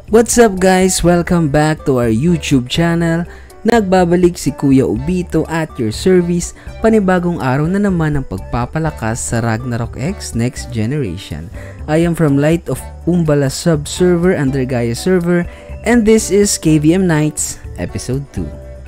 What's up guys? Welcome back to our YouTube channel. Nagbabalik si Kuya Obito at your service. Panibagong araw na naman ng pagpapalakas sa Ragnarok X Next Generation. I am from Light of Umbala sub-server under Gaia server, and this is KVM Nights Episode 2.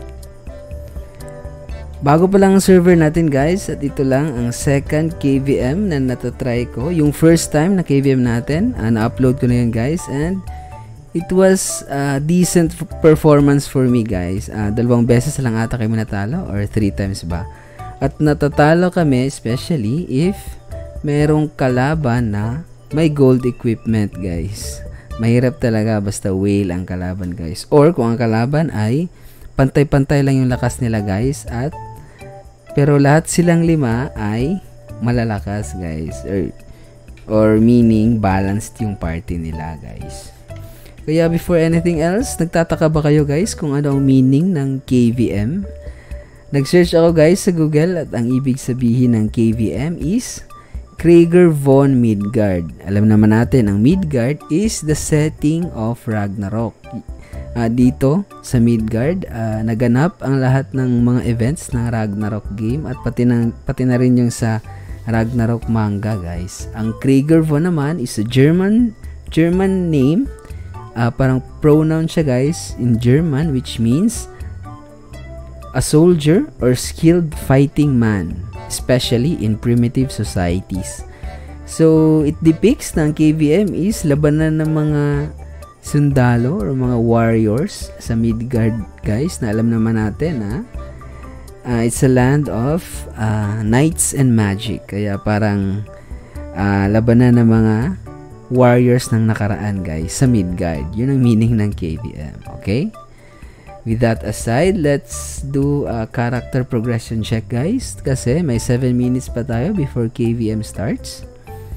Bago pa lang ang server natin guys, at ito lang ang second KVM na natatry ko. Yung first time na KVM natin, na-upload ko na yun guys, and it was a decent performance for me guys. Dalawang beses lang ata kayo natalo or 3 times ba. At natatalo kami especially if merong kalaban na may gold equipment guys. Mahirap talaga basta whale ang kalaban guys. Or kung ang kalaban ay pantay-pantay lang yung lakas nila guys, at pero lahat silang 5 ay malalakas guys. Or meaning balanced yung party nila guys. Kaya before anything else, nagtataka ba kayo guys kung ano ang meaning ng KVM? Nag-search ako guys sa Google at ang ibig sabihin ng KVM is Krieger von Midgard. Alam naman natin, ang Midgard is the setting of Ragnarok. Dito sa Midgard, naganap ang lahat ng mga events ng Ragnarok game at pati na rin yung sa Ragnarok manga guys. Ang Krieger von naman is a German name. Parang pronoun siya guys in German, which means a soldier or skilled fighting man, especially in primitive societies. So it depicts na ang KVM is labanan ng mga sundalo or mga warriors sa Midgard guys, na alam naman natin it's a land of knights and magic. Kaya parang labanan ng mga warriors ng nakaraan guys sa Midgard. Yun ang meaning ng KVM. Okay? With that aside, let's do a character progression check guys, kasi may 7 minutes pa tayo before KVM starts.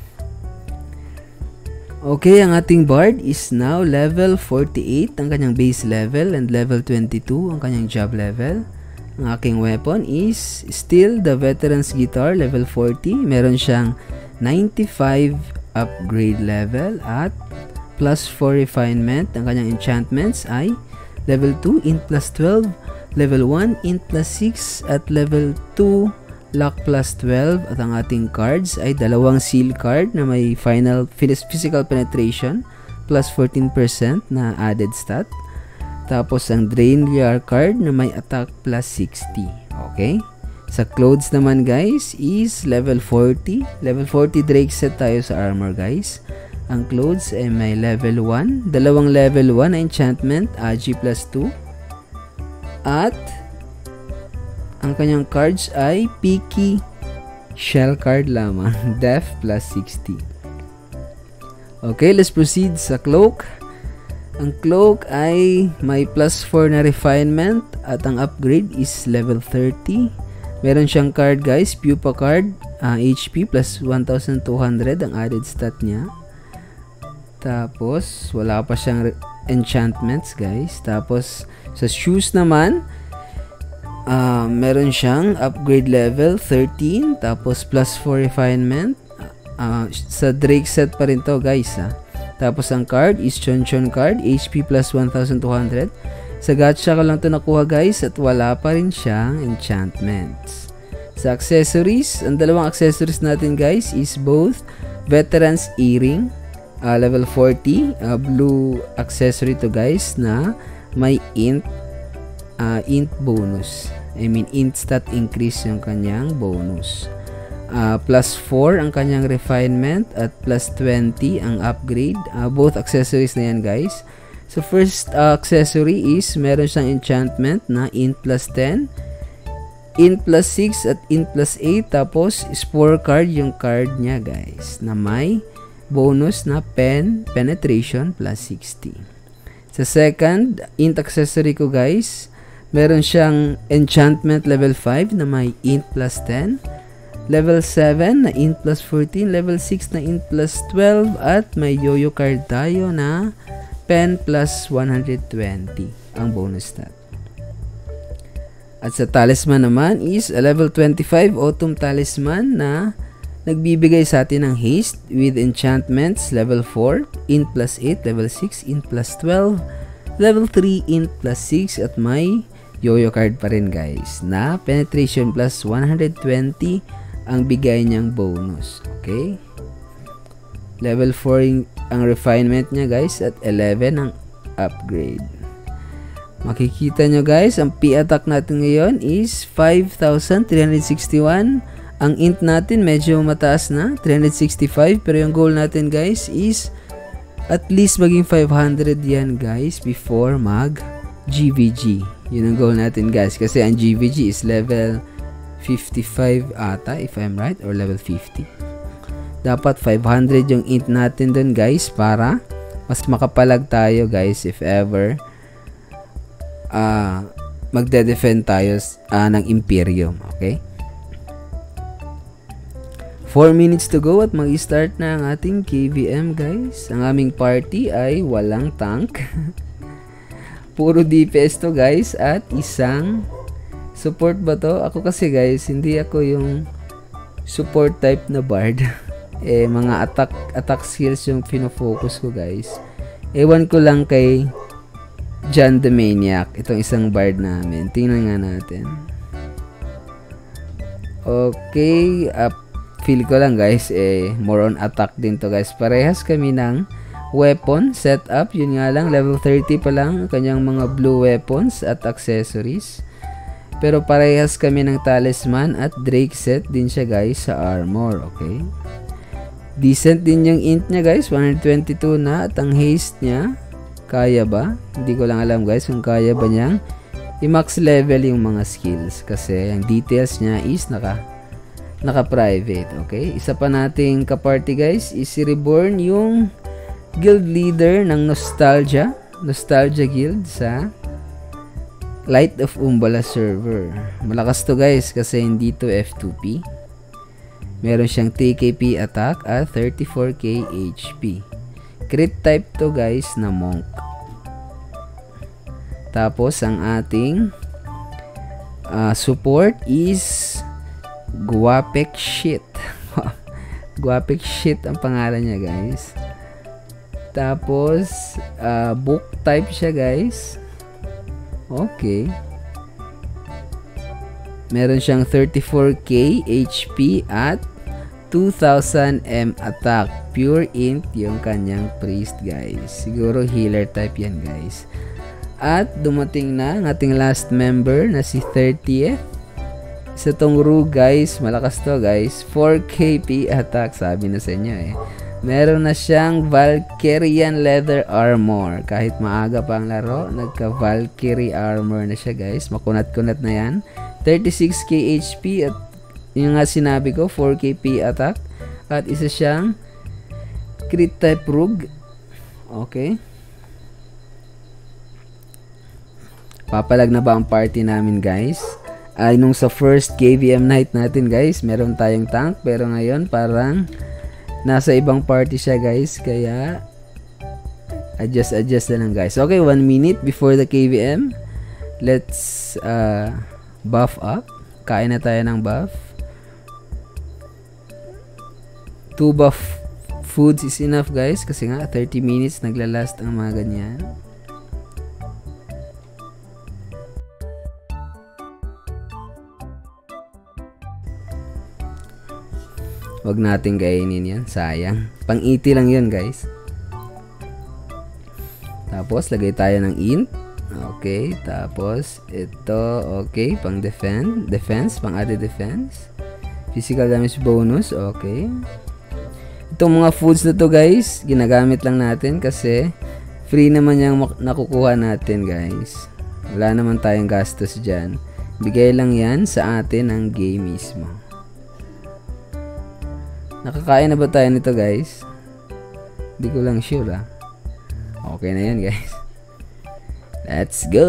Okay, ang ating bard is now level 48 ang kanyang base level, and level 22 ang kanyang job level. Ang aking weapon is still the veteran's guitar, level 40. Meron siyang 95 upgrade level at plus 4 refinement. Ang kanyang enchantments ay level 2 int plus 12, level 1 int plus 6, at level 2 luck plus 12. At ang ating cards ay dalawang seal card na may final physical penetration plus 14% na added stat, tapos ang drain gear card na may attack plus 60. Okay, sa clothes naman guys is level 40. Level 40 Drake set tayo sa armor guys. Ang clothes ay may level 1. Dalawang level 1 na enchantment, Agi plus 2. At ang kanyang cards ay Picky Shell card lamang, Def plus 60. Okay, let's proceed sa cloak. Ang cloak ay may plus 4 na refinement at ang upgrade is level 30. Meron siyang card guys, Pupa card, HP plus 1200 ang added stat niya. Tapos wala pa siyang enchantments guys. Tapos sa shoes naman, meron siyang upgrade level 13, tapos plus 4 refinement. Sa Drake set pa rin to guys Tapos ang card is Chonchon card, HP plus 1200. Sa gacha ko lang to nakuha guys, at wala pa rin siyang enchantments. Sa accessories, ang dalawang accessories natin guys is both Veteran's Earring, level 40, blue accessory to guys na may int bonus. I mean int stat increase yung kanyang bonus. Plus 4 ang kanyang refinement at plus 20 ang upgrade. Both accessories na yan guys. So first accessory is meron siyang enchantment na int plus 10, int plus 6 at int plus 8, tapos spore card yung card niya guys na may bonus na penetration plus 60. Sa second int accessory ko guys, meron siyang enchantment level 5 na may int plus 10, level 7 na int plus 14, level 6 na int plus 12, at may yo-yo card tayo na pen plus 120 ang bonus stat. At sa talisman naman is a level 25 autumn talisman na nagbibigay sa atin ng haste with enchantments, level 4, int plus 8, level 6, int plus 12, level 3, int plus 6, at may yo-yo card pa rin guys, na penetration plus 120 ang bigay niyang bonus. Okay? Level 4 ang refinement niya guys, at 11 ang upgrade. Makikita nyo guys, ang P-attack natin ngayon is 5,361. Ang int natin medyo mataas na, 365. Pero yung goal natin guys is at least maging 500 yan guys before mag GVG. Yun ang goal natin guys. Kasi ang GVG is level 55 ata, if I'm right, or level 50. Dapat 500 yung int natin dun guys para mas makapalag tayo guys if ever magde-defend tayo ng Imperium. Okay? 4 minutes to go at mag-start na ang ating KVM guys. Ang aming party ay walang tank. Puro DPS to guys, at isang support ba to? Ako kasi guys, hindi ako yung support type na bard. Mga attack skills yung pinofocus ko guys. Ewan ko lang kay John the Maniac, itong isang bard namin. Tingnan nga natin. Okay, feel ko lang guys, more on attack din to guys. Parehas kami ng weapon setup, yun nga lang, level 30 pa lang kanyang mga blue weapons at accessories. Pero parehas kami ng talisman at Drake set din siya guys sa armor. Okay, decent din yung int niya guys, 122 na, at ang haste niya, kaya ba? Hindi ko lang alam guys kung kaya ba niyang i-max level yung mga skills, kasi ang details niya is naka-private. Okay, isa pa nating kaparty guys is si Reborn, yung guild leader ng Nostalgia Guild sa Light of Umbala server. Malakas to guys kasi hindi to F2P. Meron siyang TKP attack at 34k HP. Crit type to guys na monk. Tapos ang ating support is Guapek Shit. Guapek Shit ang pangalan niya guys. Tapos book type siya guys. Okay. Meron siyang 34k HP at 2000 M attack. Pure int yung kanyang priest guys. Siguro healer type yan guys. At dumating na ang ating last member na si 30th. Isa tong Rue guys. Malakas to guys. 4k P attack. Sabi na sa inyo Meron na siyang Valkyrian leather armor. Kahit maaga pa ang laro, nagka Valkyrie armor na siya guys. Makunat-kunat na yan. 36k HP at yung nga sinabi ko, 4k P attack. At isa siyang crit type rogue. Okay. Papalag na ba ang party namin guys? Ay nung sa first KVM night natin guys, meron tayong tank. Pero ngayon parang nasa ibang party siya guys. Kaya adjust na lang guys. Okay, 1 minute before the KVM. Let's buff up. Kain na tayo ng buff. 2 buff foods is enough guys. Kasi nga 30 minutes naglalast ang mga ganyan. Huwag natin kainin yan. Sayang. Pang-iti lang yun guys. Tapos lagay tayo ng int. Okay. Tapos ito. Okay. Pang defense. Pang added defense. Physical damage bonus. Okay. Itong mga foods na to guys, ginagamit lang natin kasi free naman yung nakukuha natin guys. Wala naman tayong gastos dyan. Bigay lang yan sa atin ng game mismo. Nakakain na ba tayo nito guys? Hindi ko lang sure Okay na yan guys. Let's go!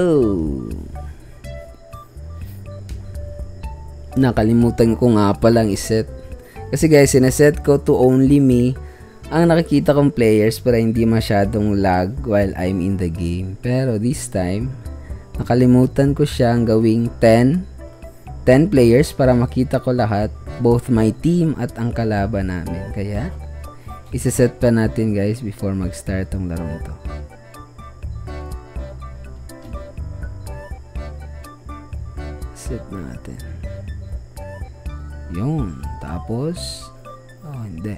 Nakalimutan ko nga palang iset. Kasi guys, sinaset ko to only me ang nakikita kong players para hindi masyadong lag while I'm in the game. Pero this time, nakalimutan ko siyang gawing 10 10 players para makita ko lahat, both my team at ang kalaban namin. Kaya, isa-set pa natin guys before mag-start tong larong to. Set natin. Yun. Tapos, hindi.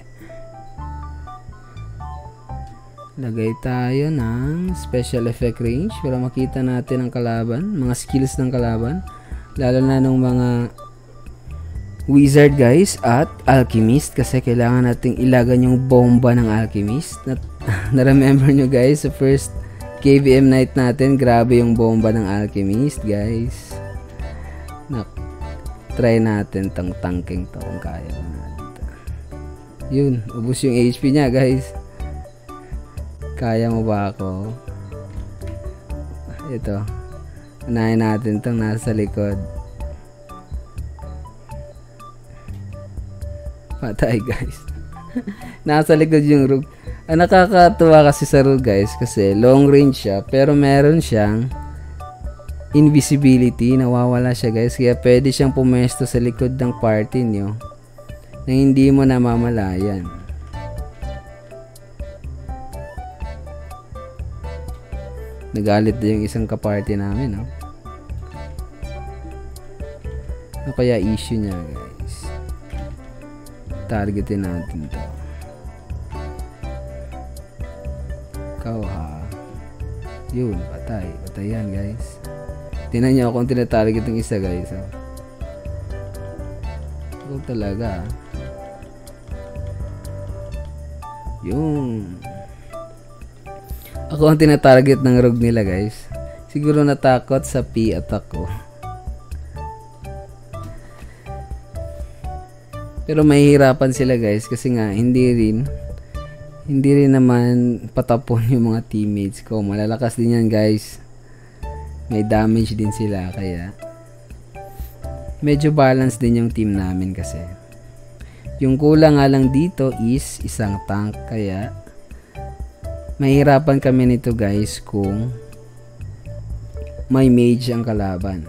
Lagay tayo ng special effect range para makita natin ang kalaban, mga skills ng kalaban, lalo na ng mga wizard guys at alchemist, kasi kailangan nating ilagan yung bomba ng alchemist. Na-remember nyo guys, sa first KVM night natin, grabe yung bomba ng alchemist guys. Try natin tong tanking to kung kaya natin. Yun, ubos yung HP niya guys. Kaya mo ba ako? Ito. Unahin natin itong nasa likod. Patay guys. Nasa likod yung rogue. Nakakatuwa kasi sa rogue guys, kasi long range siya, pero meron siyang invisibility. Nawawala siya guys, kaya pwede siyang pumesto sa likod ng party nyo na hindi mo namamalayan. Nagalit din yung isang kaparty namin, no? Ano kaya issue niya, guys? Targetin natin to. Ikaw, ha? Yun, patay. Patay yan, guys. Tingnan niyo kung tinatarget ng isa, guys. Oh. Ikaw talaga, ha? Yun. Ako ang tinatarget ng rogue nila guys. Siguro natakot sa P attack ko. Pero mahihirapan sila guys kasi nga hindi rin naman patapon yung mga teammates ko. Malalakas din yan guys. May damage din sila kaya medyo balance din yung team namin kasi. Yung kulang nga lang dito is isang tank kaya mahirapan kami nito guys kung may mage ang kalaban.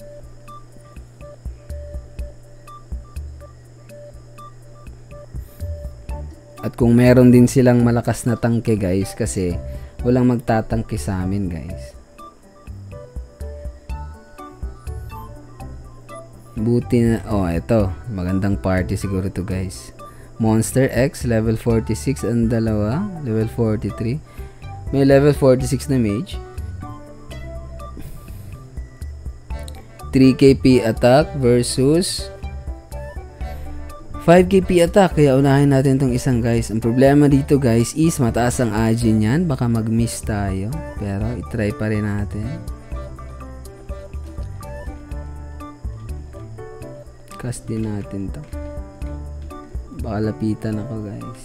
At kung meron din silang malakas na tangke guys, kasi walang magtatangke sa amin guys. Buti na, ito, magandang party siguro to guys. Monster X, level 46 ang dalawa, level 43. May level 46 na mage. 3KP attack versus 5KP attack. Kaya unahin natin tong isang guys. Ang problema dito guys is mataas ang agi niyan. Baka mag-miss tayo. Pero itry pa rin natin. Cast din natin to. Baka lapitan ako guys.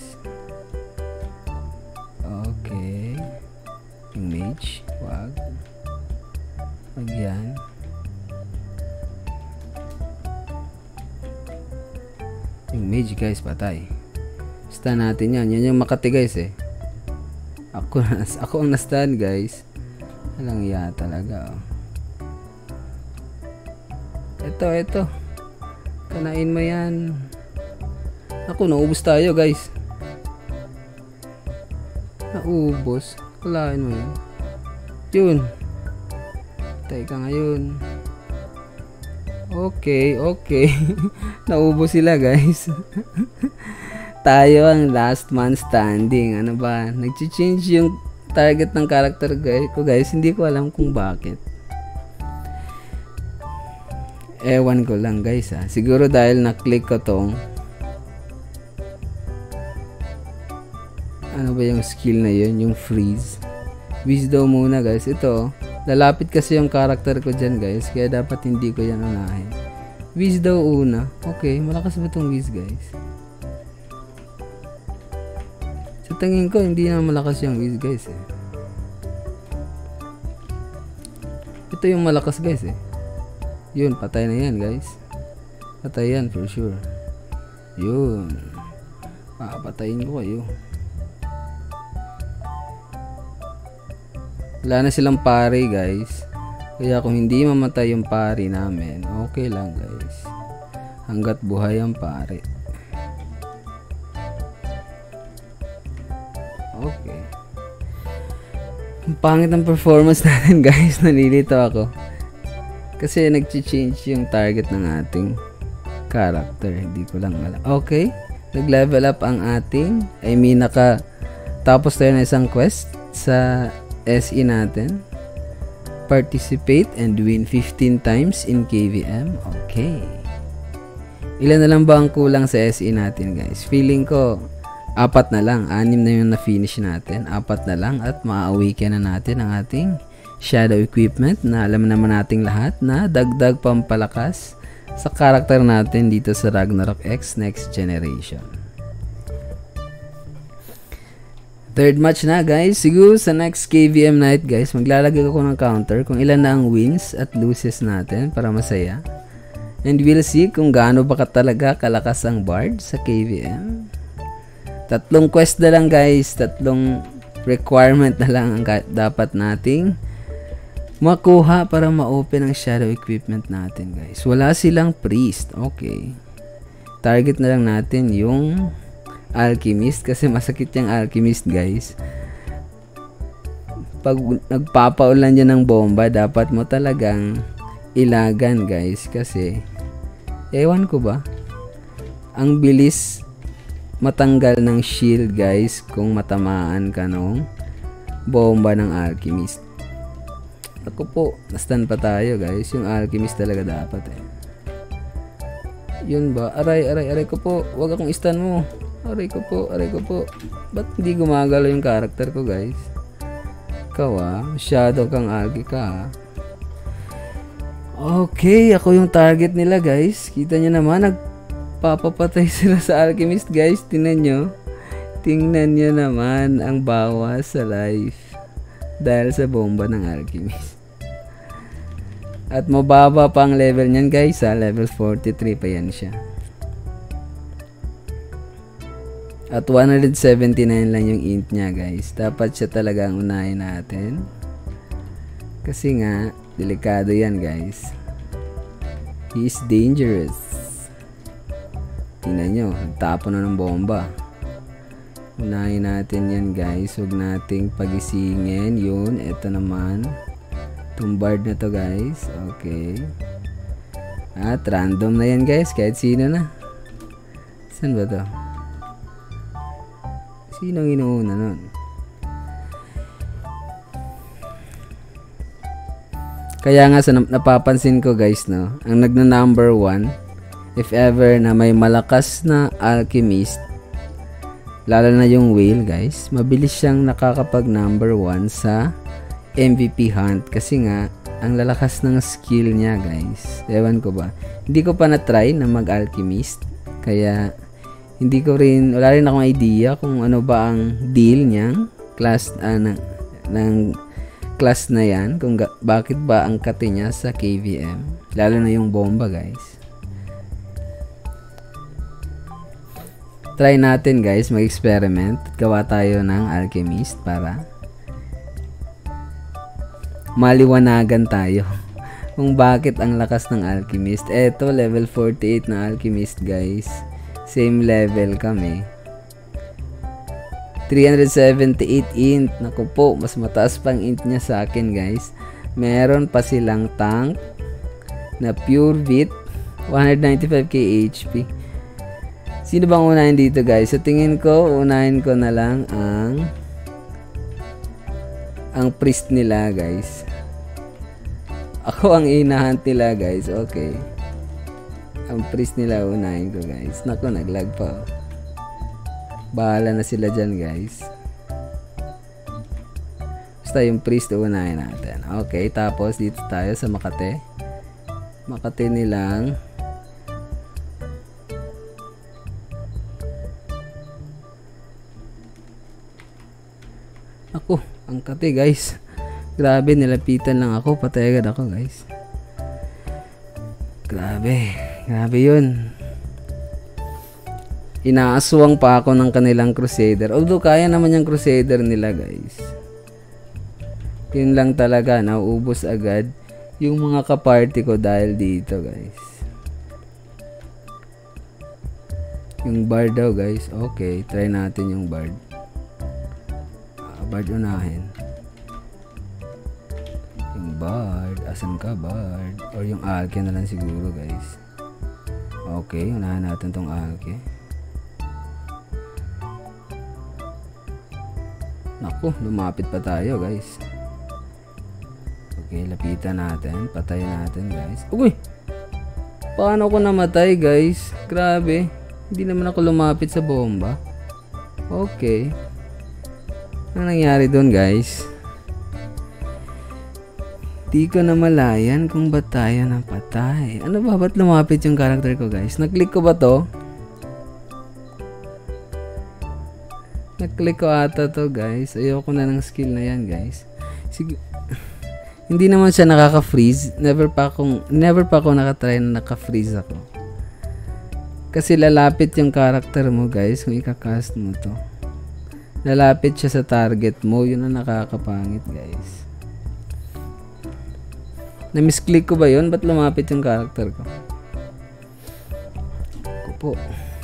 Okay. Yung mage. Wag. Wag yan. Yung mage guys patay. Stun natin yan. Yan yung Makati guys eh. Ako ang na-stun guys. Walang iya talaga. Ito. Kanain mo yan. Ako, naubos tayo guys. Naubos. Kalain mo yun. Yun. Tay ka ngayon. Okay. Naubos sila guys. Tayo ang last man standing. Ano ba? Nag-change yung target ng character ko guys. Hindi ko alam kung bakit. Ewan ko lang guys ha. Siguro dahil na-click ko tong ano ba yung skill na yun? Yung freeze. Wisdom muna guys. Ito, lalapit kasi yung character ko dyan guys. Kaya dapat hindi ko yan unahin. Wisdom una. Okay, malakas ba itong Wiz guys? Sa tingin ko, hindi na malakas yung Wiz guys eh. Ito yung malakas guys eh. Yun, patay na yan guys. Patay yan for sure. Yun. Patayin ko kayo. Wala na silang pare guys. Kaya kung hindi mamatay yung pari namin, okay lang guys. Hanggat buhay ang pari. Okay. Ang pangit ng performance natin guys. Nalilito ako. Kasi nag-change yung target ng ating character. Hindi ko lang alam. Okay. Nag-level up ang ating. Tapos tayo na isang quest sa SE natin. Participate and win 15 times in KVM. Okay. Ilan na lang ba ang kulang sa SE natin guys? Feeling ko 4 na lang. 6 na yung na-finish natin. 4 na lang at ma-awaken na natin ang ating shadow equipment na alam naman nating lahat na dagdag pampalakas sa karakter natin dito sa Ragnarok X Next Generation. Third match na guys. Siguro sa next KVM night guys, maglalagay ako ng counter kung ilan na ang wins at losses natin para masaya. And we'll see kung gaano ba talaga kalakas ang Bard sa KVM. 3 quest na lang guys. 3 requirement na lang ang dapat nating makuha para ma-open ang shadow equipment natin guys. Wala silang priest. Okay. Target na lang natin yung alchemist kasi masakit yung alchemist guys. Pag nagpapaulan dyan ng bomba, dapat mo talagang ilagan guys kasi ewan ko ba, ang bilis matanggal ng shield guys kung matamaan ka nung bomba ng alchemist. Ako po, na-stun pa tayo guys. Yung alchemist talaga dapat eh. Yun ba? Aray ko po. Huwag akong stun mo. Aray ko po. Ba't hindi gumagalaw yung character ko guys? Ikaw masyado kang algi ka Okay, ako yung target nila guys. Kita nyo naman, nagpapapatay sila sa alchemist guys. Tingnan nyo naman ang bawas sa life dahil sa bomba ng alchemist. At mababa pa ang level nyan guys level 43 pa yan siya. At 179 lang yung int nya guys. Dapat siya talaga ang unahin natin. Kasi nga, delikado yan guys. He is dangerous. Tingnan nyo, nagtapon na ng bomba. Unahin natin yan guys. Huwag nating pagisingin. Yun, eto naman. Itong Bard na to guys. Okay. At random na yan guys. Kahit sino na. Saan ba to? Sinong inuuna nun? Kaya nga sa napapansin ko guys no, ang nagna-number 1 if ever na may malakas na alchemist, lalo na yung whale guys, mabilis siyang nakakapag number 1 sa MVP hunt kasi nga ang lalakas ng skill niya guys. Ewan ko ba, hindi ko pa na-try na mag-alchemist kaya hindi ko rin, wala rin akong idea kung ano ba ang deal niyang class ng class na yan, kung bakit ba ang kate niya sa KVM, lalo na yung bomba guys. Try natin guys mag-experiment, gawa tayo ng alchemist para maliwanagan tayo kung bakit ang lakas ng alchemist. Eto level 48 na alchemist guys, same level kami. 378 int. Naku po, mas mataas pang int niya sa akin guys. Meron pa silang tank na pure bit 195k HP. Sino bang unahin dito guys? Sa tingin ko, unahin ko na lang ang priest nila guys. Ako ang inahunt nila guys. Okay. Ang priest nila unahin ko guys. Naku, naglag pa. Bahala na sila dyan guys. Basta yung priest unahin natin. Okay, tapos dito tayo sa Makate. Makate nilang ako, ang kate guys. Grabe, nilapitan lang ako. Patay agad ako guys. Grabe yun. Inaaswang pa ako ng kanilang Crusader. Although kaya naman yung Crusader nila guys. Yun lang talaga, nauubos agad yung mga kaparty ko dahil dito, guys. Yung bard daw, guys. Okay, try natin yung bard. Bard unahin. Yung bard. Asan ka, bard? Or yung alke na lang siguro, guys. Okay, unahan natin tong alke. Naku, lumapit pa tayo, guys. Okay, lapitan natin. Patayin natin, guys. Uy! Paano ko namatay, guys? Grabe. Hindi naman ako lumapit sa bomba. Okay. Ano nangyari doon, guys? Di ko na malayan kung ba't tayo napatay. Ano ba? Ba't lumapit yung character ko, guys? Nag-click ko ba to? Nag-click ko ata to, guys. Ayoko na ng skill na yan, guys. Sige. Hindi naman siya nakaka-freeze. Never pa ako nakatry na naka-freeze ako. Kasi lalapit yung character mo, guys, kung ikakast mo to. Lalapit siya sa target mo. Yun ang nakakapangit, guys. Na-misclick ko ba yun? Ba't lumapit yung character ko? Ako po.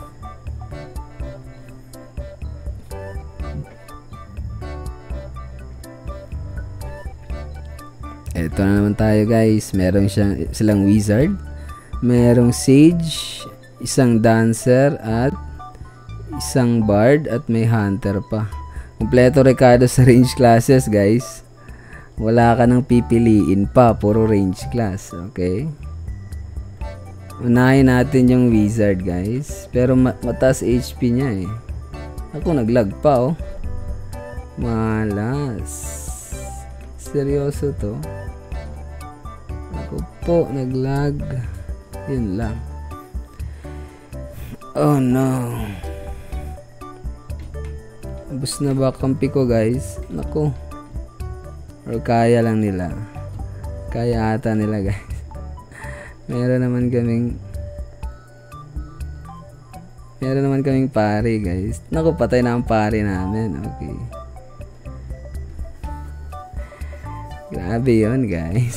Ito na naman tayo, guys. Meron silang wizard, merong sage, isang dancer at isang bard at may hunter pa. Kompleto rekado sa range classes, guys. Wala ka nang pipiliin pa, puro range class. Okay, unahin natin yung wizard, guys. Pero mataas HP niya eh. Ako naglag pa, oh. Malas. Seryoso to. Ako po naglag. Yun lang. Oh no. Ubus na ba kampi ko, guys? Naku. Or kaya lang nila. Kaya ata nila, guys. Meron naman kaming pari, guys. Naku, patay na ang pari namin. Okay. Grabe yun, guys.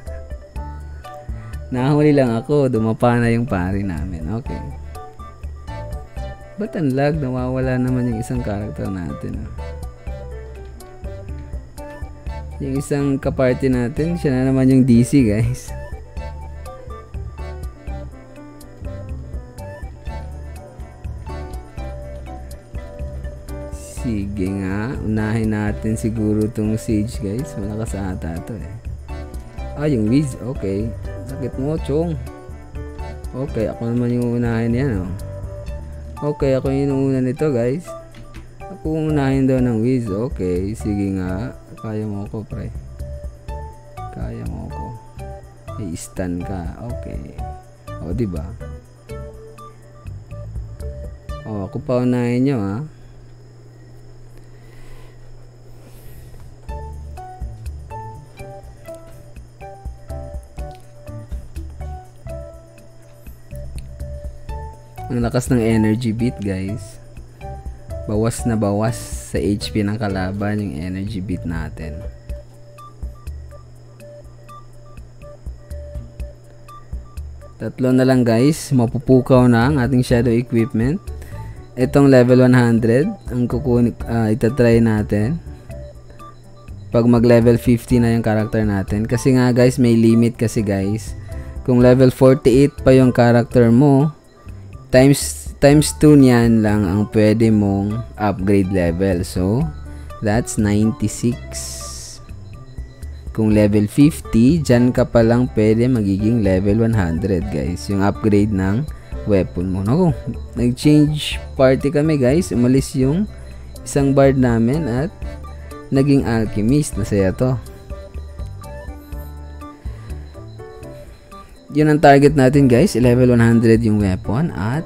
Nahuli lang ako. Dumapa na yung pari namin. Okay. Ba't ang lag? Nawawala naman yung isang character natin. Oh. Yung isang kaparty natin, siya na naman yung DC, guys. Sige nga, unahin natin siguro tong Sage, guys. Malakas ata ito eh. Yung Wiz, okay. Sakit mo, chong. Okay, ako naman yung unahin yan, oh. Okay, ako yung una nito, guys. Ako unahin daw ng Wiz, okay. Sige nga, kaya mo ako, pre. Kaya mo ako. I-stun ka, okay. O, diba? O, ako pa unahin nyo, ha. Ang lakas ng energy beat, guys. Bawas na bawas sa HP ng kalaban yung energy beat natin. Tatlo na lang, guys. Mapupukaw na ang ating shadow equipment. Itong level 100 ang itatry natin pag mag level 50 na yung character natin. Kasi nga, guys, may limit kasi, guys. Kung level 48 pa yung character mo, times 2 niyan lang ang pwede mong upgrade level. So, that's 96. Kung level 50, dyan ka pa lang pwede magiging level 100, guys. Yung upgrade ng weapon mo. Naku, nag-change party kami, guys. Umalis yung isang bard namin at naging alchemist. Masaya to. Yun ang target natin, guys. Level 100 yung weapon at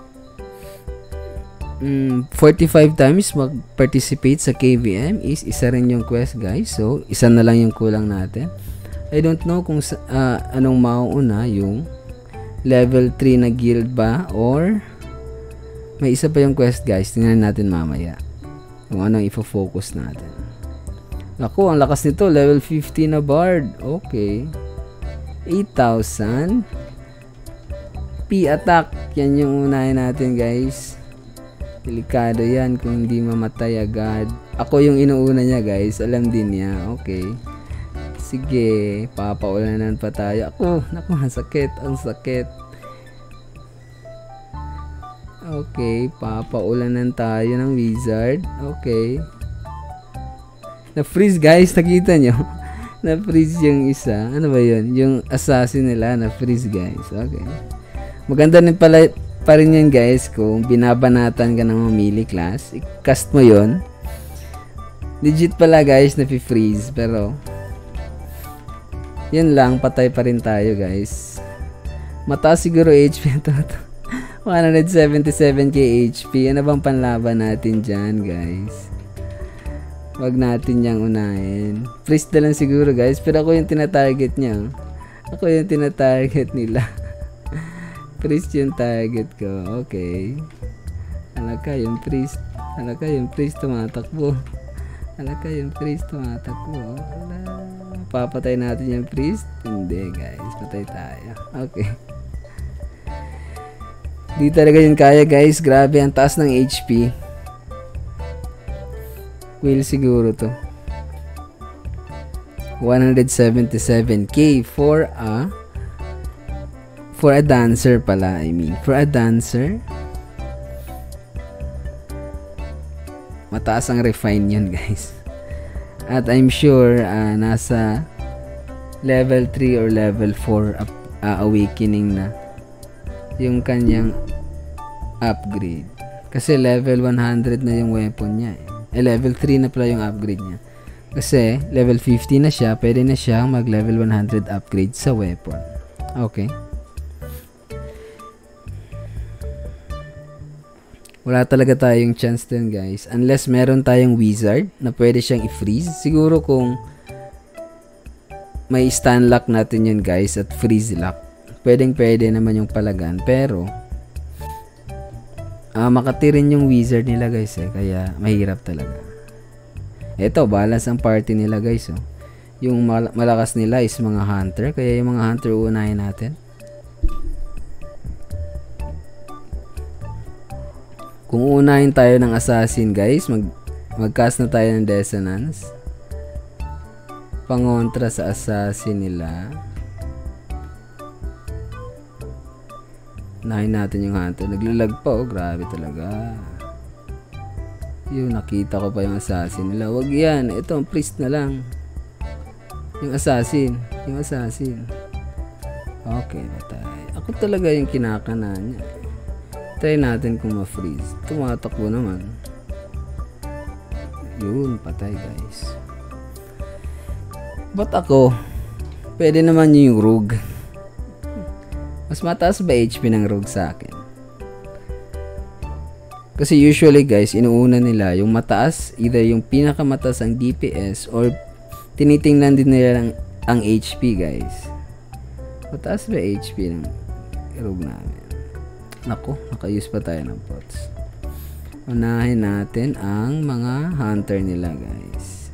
45 times mag-participate sa KVM is isa rin yung quest, guys. So, isa na lang yung kulang natin. I don't know kung anong mauuna, yung level 3 na guild ba or may isa pa yung quest, guys. Tingnan natin mamaya kung anong ifo-focus natin. Ako, ang lakas nito. Level 50 na bard. Okay. 8,000. P attack. Yan yung unahin natin guys. Delikado yan kung hindi mamatay agad. Ako yung inuuna niya guys. Alam din niya. Okay. Sige. Papaulanan pa tayo. Ako. Naku, ang sakit. Ang sakit. Okay. Papaulanan tayo ng wizard. Okay. Na-freeze guys. Nakita nyo? Na-freeze yung isa. Ano ba yun? Yung assassin nila. Na-freeze guys. Okay. Maganda rin pala pa rin yan guys kung binabanatan ka ng mamili class. I-cast mo yon. Legit pala guys na-freeze. Pero yun lang. Patay pa rin tayo guys. Mataas siguro HP ito. 177k HP. Ano bang panlaban natin dyan guys? Wag natin yang unahin. Freeze na lang siguro guys. Pero ako yung tina-target niya. Ako yung tina-target nila. Priest yung target ko. Okay. Alaka yung priest. Alaka yung priest tumatakbo. Alaka yung priest tumatakbo. Papatay natin yung priest? Hindi guys. Patay tayo. Okay. Di talaga yun kaya guys. Grabe ang taas ng HP. Will siguro to. 177k for a dancer pala, I mean. For a dancer, mataas ang refine yun, guys. At I'm sure, nasa level 3 or level 4 awakening na yung kanyang upgrade. Kasi level 100 na yung weapon niya. Level 3 na pala yung upgrade niya. Kasi level 50 na siya, pwede na siyang mag level 100 upgrade sa weapon. Okay. Wala talaga tayong chance din guys. Unless meron tayong wizard na pwede siyang i-freeze. Siguro kung may stun lock natin yun guys at freeze lock. Pwedeng-pwede naman yung palagan. Pero makatirin yung wizard nila guys eh. Kaya mahirap talaga. Ito, balance ang party nila guys. Oh. Yung malakas nila is mga hunter. Kaya yung mga hunter uunahin natin. Kung uunahin tayo ng assassin guys, mag-cast na tayo ng dissonance. Pangontra sa assassin nila. Unahin natin yung hunter. Naglalag pa oh, grabe talaga. Yun, nakita ko pa yung assassin nila. Wag yan, ito ang priest na lang. Yung assassin. Yung assassin. Okay, patay. Ako talaga yung kinakana niya. Try natin kung ma-freeze. Tumatakbo naman. Yun, patay guys. But ako, pwede naman yung rogue. Mas mataas ba HP ng rogue sa akin? Kasi usually guys, inuuna nila yung mataas, either yung pinakamataas ang DPS or tinitingnan din nila ang HP guys. Mataas ba HP ng rogue namin? Nako, naka-use pa tayo ng pots. Unahin natin ang mga hunter nila guys.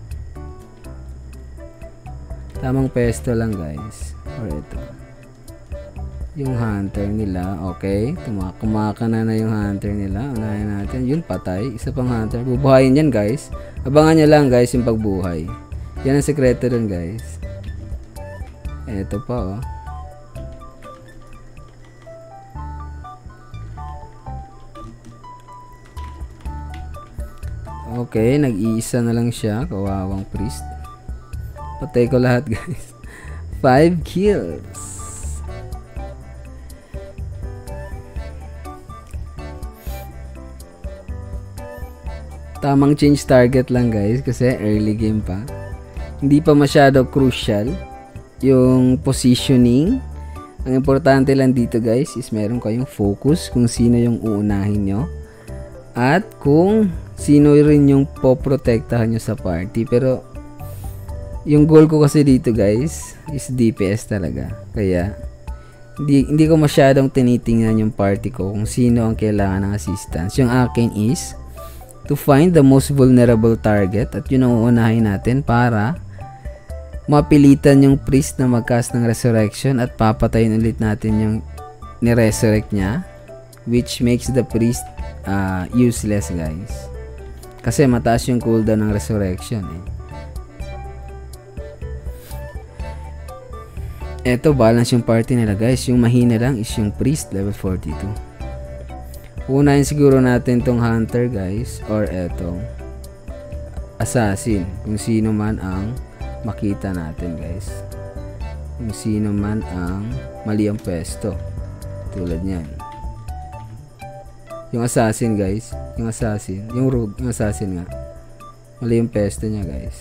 Tamang pesto lang guys. Or ito. Yung hunter nila, okay. Kumakana na yung hunter nila. Unahin natin. Yun, patay. Isa pang hunter. Bubuhayin yan guys. Abangan nyo lang guys yung pagbuhay. Yan ang sekreto dun guys. Ito pa oh. Okay, nag-iisa na lang siya. Kawawang priest. Patay ko lahat guys. 5 kills. Tamang change target lang guys. Kasi early game pa. Hindi pa masyado crucial yung positioning. Ang importante lang dito guys is meron kayong focus kung sino yung uunahin nyo. At kung sino rin yung poprotektahan nyo sa party. Pero yung goal ko kasi dito guys is DPS talaga. Kaya hindi ko masyadong tinitingnan yung party ko kung sino ang kailangan ng assistance. Yung akin is to find the most vulnerable target at yun ang uunahin natin para mapilitan yung priest na mag-cast ng resurrection at papatayin ulit natin yung ni-resurrect niya, which makes the priest useless, guys. Kasi mataas yung cooldown ng resurrection eh. Eto, balance yung party nila, guys. Yung mahina lang is yung priest, level 42. Unahin siguro natin tong hunter, guys, or etong assassin, kung sino man ang makita natin, guys. Kung sino man ang mali ang pwesto, tulad niyan. Yung assassin, guys, yung assassin, yung rogue, yung assassin nga, mali yung pwesto niya, guys.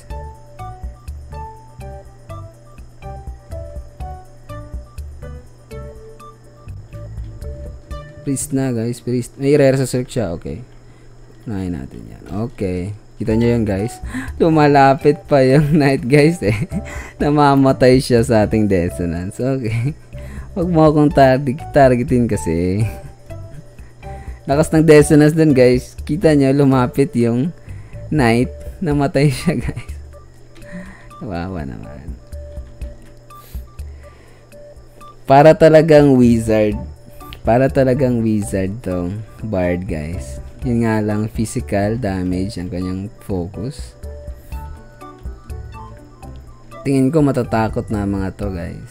Priest na, guys, priest. May i-resurrect siya, okay. Unahin natin yan, okay. Kita nyo yan, guys. Lumalapit pa yung knight, guys, eh. Namamatay siya sa ating dissonance. Okay. Huwag mo akong targetin kasi. Lakas ng dissonance dun, guys. Kita nyo, lumapit yung knight. Namatay siya, guys. Kawawa naman. Para talagang wizard. Para talagang wizard tong bard, guys. Yun nga lang, physical damage ang kanyang focus. Tingin ko matatakot na mga to, guys.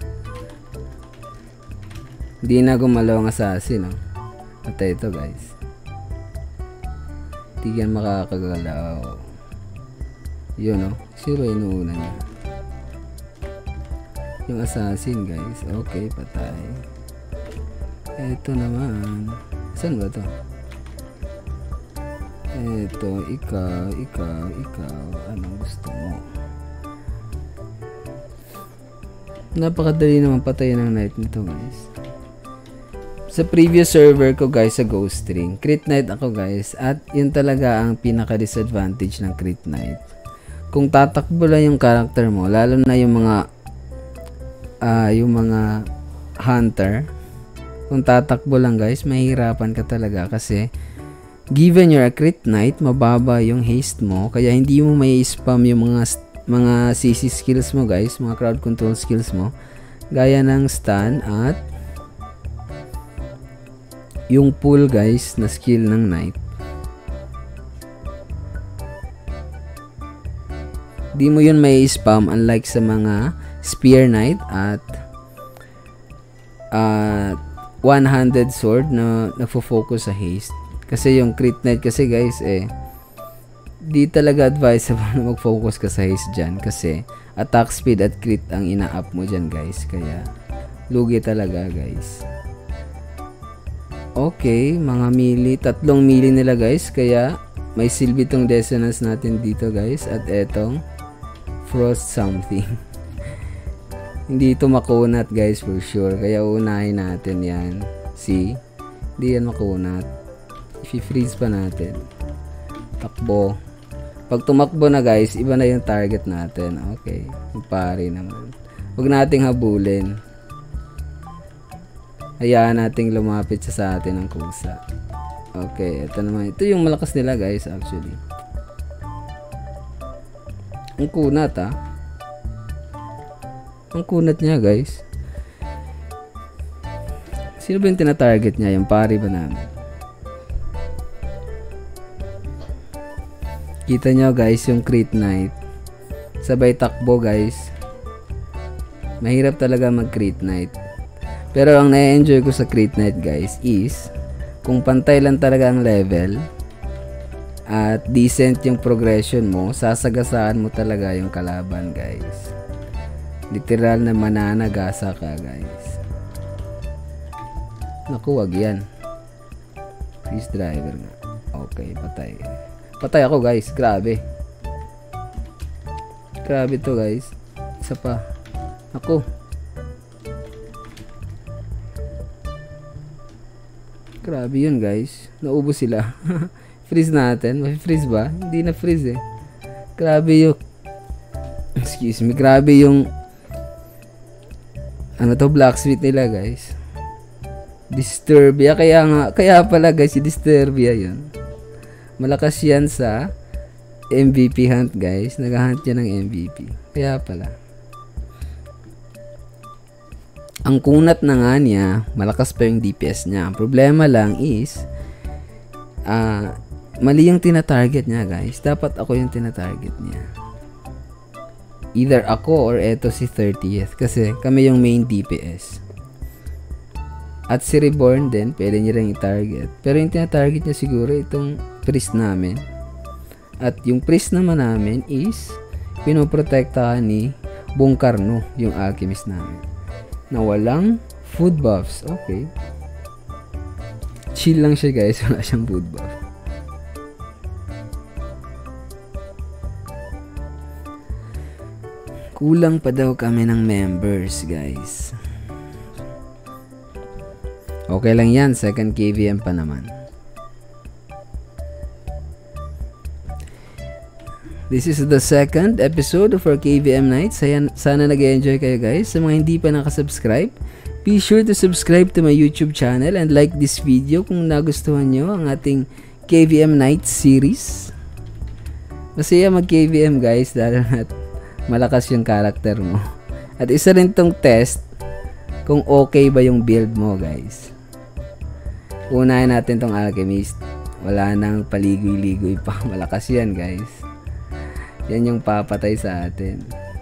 Hindi na gumalaw ang assassin, no? Patay ito, guys. Hindi yan makakagalaw. Yun, no? Sino inuuna niya? Yung assassin, guys. Okay, patay. Ito naman. Saan ba to? Ito, ikaw. Anong gusto mo? Napakadali naman patayin ng knight nito, guys. Sa previous server ko, guys, sa Ghost Ring, crit knight ako, guys. At yun talaga ang pinaka-disadvantage ng crit knight. Kung tatakbo lang yung character mo, lalo na yung mga hunter, kung tatakbo lang, guys, mahihirapan ka talaga kasi given you're a crit knight, mababa yung haste mo, kaya hindi mo may spam yung mga CC skills mo, guys, mga crowd control skills mo, gaya ng stun at yung pull, guys, na skill ng knight. Di mo yun may spam unlike sa mga spear knight at one-handed sword na nafo-focus sa haste. Kasi yung crit knight kasi, guys, di talaga advisable na mag-focus ka sa haste dyan kasi attack speed at crit ang ina-up mo dyan, guys. Kaya lugi talaga, guys. Okay, mga melee, 3 melee nila, guys, kaya may silbi tong dissonance natin dito, guys, at etong frost something. Hindi ito makunat, guys, for sure, kaya unahin natin yan. See, hindi yan makunat. I-freeze pa natin. Takbo. Pag tumakbo na, guys, iba na yung target natin. Okay. Pare naman. Huwag nating habulin. Hayaan nating lumapit sa atin ng kusa. Okay. Ito naman. Ito yung malakas nila, guys, actually. Ang kunat, ah. Ang kunat niya, guys. Sino ba yung tina-target niya? Yung pare ba namin? Kita nyo, guys, yung crit knight. Sabay takbo, guys. Mahirap talaga mag crit knight. Pero ang na-enjoy ko sa crit knight, guys, is kung pantay lang talaga ang level at decent yung progression mo, sasagasaan mo talaga yung kalaban, guys. Literal na mananagasa ka, guys. Naku, wag yan. Freeze driver nga. Okay, patay. Patay ako, guys. Grabe. Grabe to, guys. Isa pa. Ako. Grabe yun, guys. Naubos sila. Freeze natin. May-freeze ba? Hindi na freeze eh. Grabe yung excuse me. Grabe yung ano to, blacksmith nila, guys. Disturbia. Kaya pala, guys, si Disturbia yun. Malakas yan sa MVP hunt, guys. Nag-hunt yan ng MVP. Kaya pala. Ang kunat na nga niya, malakas pa yung DPS niya. Ang problema lang is, mali yung tina-target niya, guys. Dapat ako yung tina-target niya. Either ako or eto si 30th. Kasi kami yung main DPS. At si Reborn din, pwede niya rin i-target. Pero yung tina-target niya siguro itong priest namin. At yung priest naman namin is pinoprotektahan ni Bongkarno, yung alchemist namin. Na walang food buffs. Okay. Chill lang siya, guys. Wala siyang food buff. Kulang pa daw kami ng members, guys. Okay lang yan. Second KVM pa naman. This is the second episode of our KVM Nights. Sana nag-enjoy kayo, guys. Sa mga hindi pa nakasubscribe, be sure to subscribe to my YouTube channel and like this video kung nagustuhan nyo ang ating KVM Nights series. Masaya mag-KVM, guys, dahil malakas yung character mo. At isa rin tong test kung okay ba yung build mo, guys. Unahin natin tong alchemist. Wala nang paligoy-ligoy pa. Malakas yan, guys. Yan yung papatay sa atin.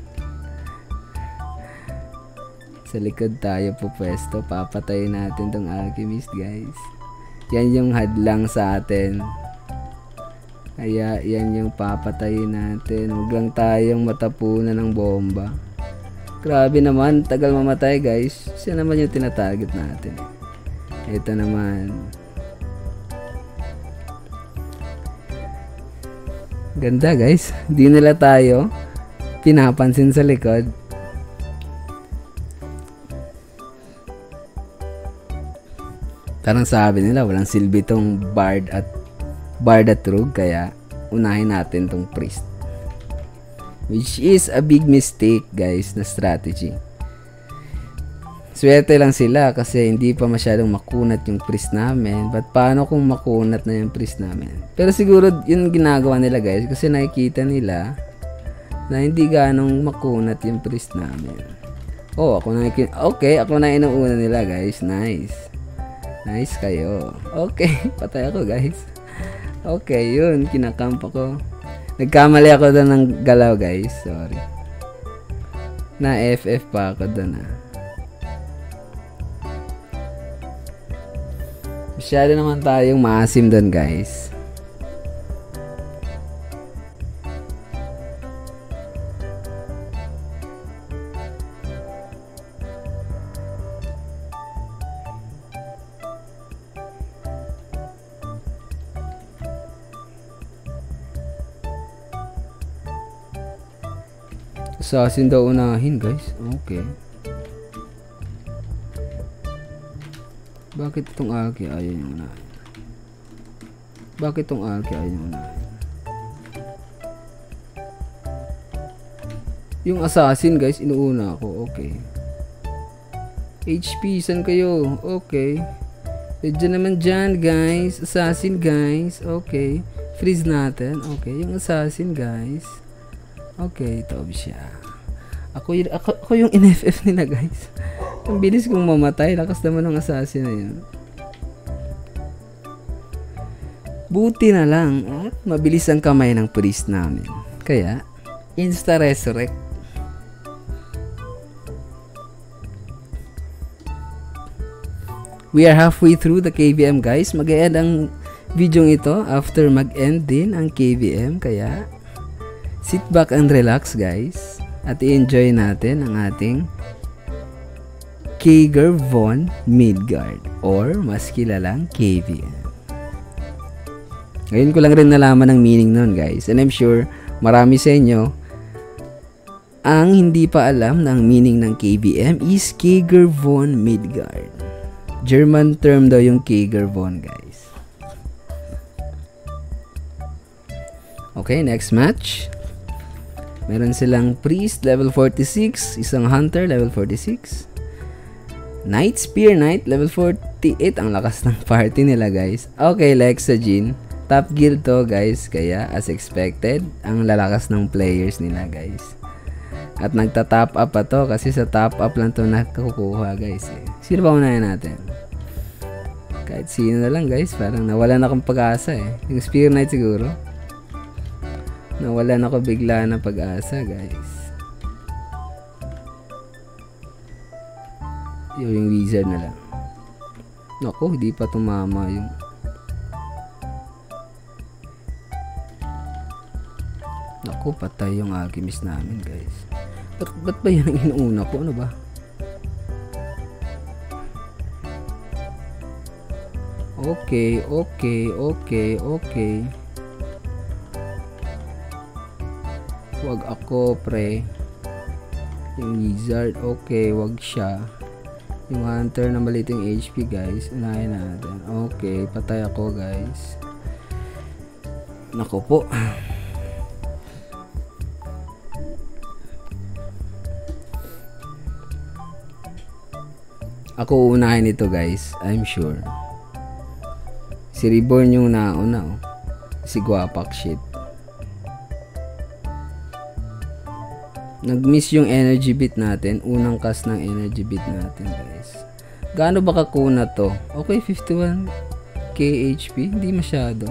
Sa likod tayo po pwesto. Papatayin natin tong alchemist, guys. Yan yung hadlang sa atin. Kaya yan yung papatayin natin. Huwag lang tayong matapunan ng bomba. Grabe naman. Tagal mamatay, guys. Siya naman yung tinatarget natin. Ito naman. Ganda, guys. Di nila tayo pinapansin sa likod. Parang sabi nila walang silbi tong bard at rogue, kaya unahin natin tong priest. Which is a big mistake, guys, na strategy. Swerte lang sila kasi hindi pa masyadong makunat yung priest namin. But paano kung makunat na yung priest namin? Pero siguro yun ginagawa nila, guys, kasi nakikita nila na hindi ganong makunat yung priest namin. Oh, ako na inuuna nila, guys. Nice kayo. Okay, patay ako, guys. Okay, yun, kinakamp ako. Nagkamali ako doon ng galaw, guys. Sorry. Na FF pa ako doon, Masyado naman tayong maasim doon, guys. Assassin daw unahin, guys. Okay. Bakit itong Alki ayaw yung unahin? Bakit itong Alki ayaw yung unahin? Yung assassin, guys, inuuna ako. Okay. HP, saan kayo? Okay. Diyan naman dyan, guys. Assassin, guys. Okay. Freeze natin. Okay. Yung assassin, guys. Okay, ito siya. Ako yung NFF nila, guys. Ang bilis kong mamatay. Lakas naman ng assassin na yun. Buti na lang at mabilis ang kamay ng priest namin. Kaya, insta-resurrect. We are halfway through the KVM, guys. Mag-e-end ang video ito after mag-end din ang KVM. Kaya, sit back and relax, guys. At i-enjoy natin ang ating Kager von Midgard or mas kilalang KVM. Ngayon ko lang rin nalaman ang meaning nun, guys. And I'm sure marami sa inyo ang hindi pa alam na ang meaning ng KVM is Kager von Midgard. German term daw yung Kager von, guys. Okay, next match. Meron silang priest level 46, isang hunter level 46. Knight, Spear Knight, level 48. Ang lakas ng party nila, guys. Okay, Lexagene. Top guild to, guys. Kaya, as expected, ang lalakas ng players nila, guys. At nagta-top up pa to kasi sa top up lang to nakukuha guys eh. Sino ba unahin natin? Kahit sino na lang guys, parang nawalan akong pag-asa eh. Yung Spear Knight siguro. Nawalan ako bigla ng pag-asa guys. Yung Wizard na lang. Naku, hindi pa tumama yung... Naku, patay yung Alchemist namin guys. Ba't ba yan ang inuuna ko? Ano ba? Okay. Wag ako, pre. Yung Wizard, okay, wag siya. Yung Hunter na maliit yung HP, guys. Unahin natin. Okay, patay ako, guys. Naku po. Ako unahin ito, guys. I'm sure. Si Reborn yung nauna, oh. Si Guapak shit. Nag-miss yung energy bit natin. Unang cast ng energy bit natin, guys. Gaano ba kakuna to? Okay, 51k HP. Hindi masyado.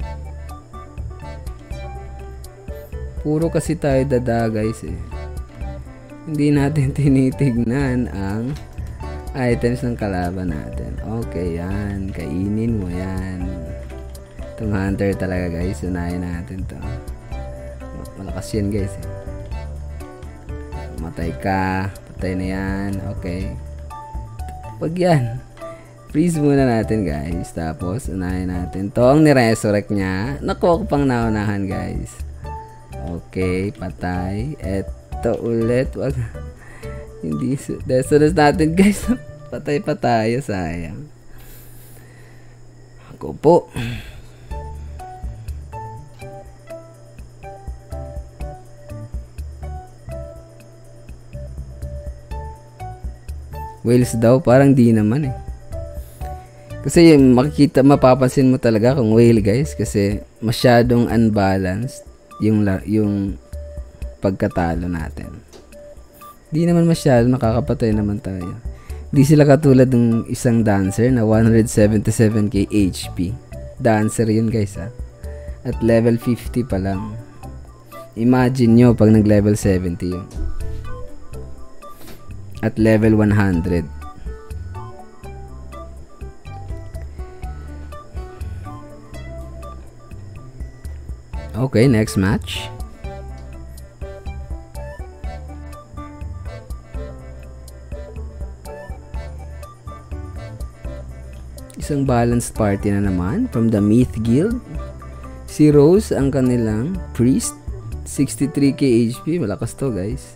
Puro kasi tayo dada, guys, eh. Hindi natin tinitignan ang items ng kalaban natin. Okay, yan. Kainin mo yan. Itong Hunter talaga, guys. Unahin natin to. Malakas yan, guys, eh. Matay ka. Patay na yan. Okay. Pag yan, freeze muna natin, guys. Tapos, unahin natin to. Ang niresurrect niya. Naku, ako pang naunahan, guys. Okay, patay. Eto ulit. Wag. Hindi. Desunod natin, guys. Patay pa tayo. Sayang. Ako po. Whales daw, parang di naman eh. Kasi makikita, mapapansin mo talaga kung whale, guys, kasi masyadong unbalanced yung pagkatalo natin. Di naman masyado, nakakapatay naman tayo. Di sila katulad ng isang dancer na 177k HP. Dancer yun, guys, ha. At level 50 pa lang. Imagine nyo pag nag level 70 yun. At level 100. Okay, next match. Isang balanced party na naman from the Myth Guild. Si Rose ang kanilang priest. 63k HP. Malakas to, guys.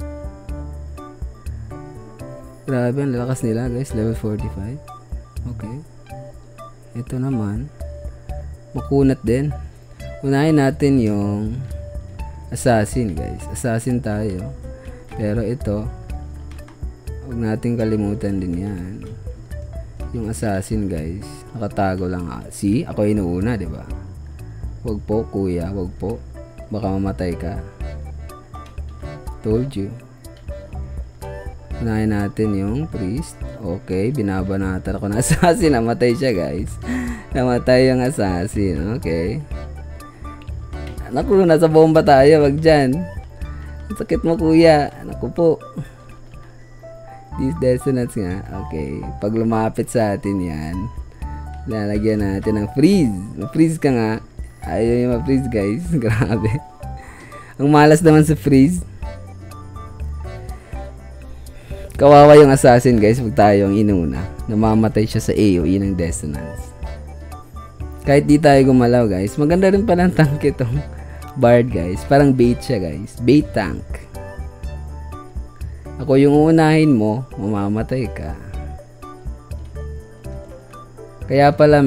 Grabe, ang lalakas nila, guys. Level 45. Okay. Ito naman. Makunat din. Unahin natin yung assassin, guys. Assassin tayo. Pero ito, huwag natin kalimutan din yan. Yung assassin, guys. Nakatago lang. See? Ako inuuna, diba? Huwag po, kuya. Huwag po. Baka mamatay ka. Told you. Unahin natin yung priest. Okay, binabanatan ako ng assassin. Namatay siya, guys. Namatay yung assassin. Okay. Naku, nasa bomba tayo. Wag dyan. Sakit mo, kuya. Naku po. These dissonance nga. Okay. Pag lumapit sa atin yan, lalagyan natin ng freeze. Ma-freeze ka nga. Ayaw yung ma-freeze, guys. Grabe. Ang malas naman sa freeze. Kawawa yung assassin, guys, pag tayo ang inuna. Namamatay siya sa AoE ng Dissonance. Kahit di tayo gumalaw, guys. Maganda rin palang tank itong Bard, guys. Parang bait siya, guys. Bait tank. Ako yung uunahin mo, mamamatay ka. Kaya pala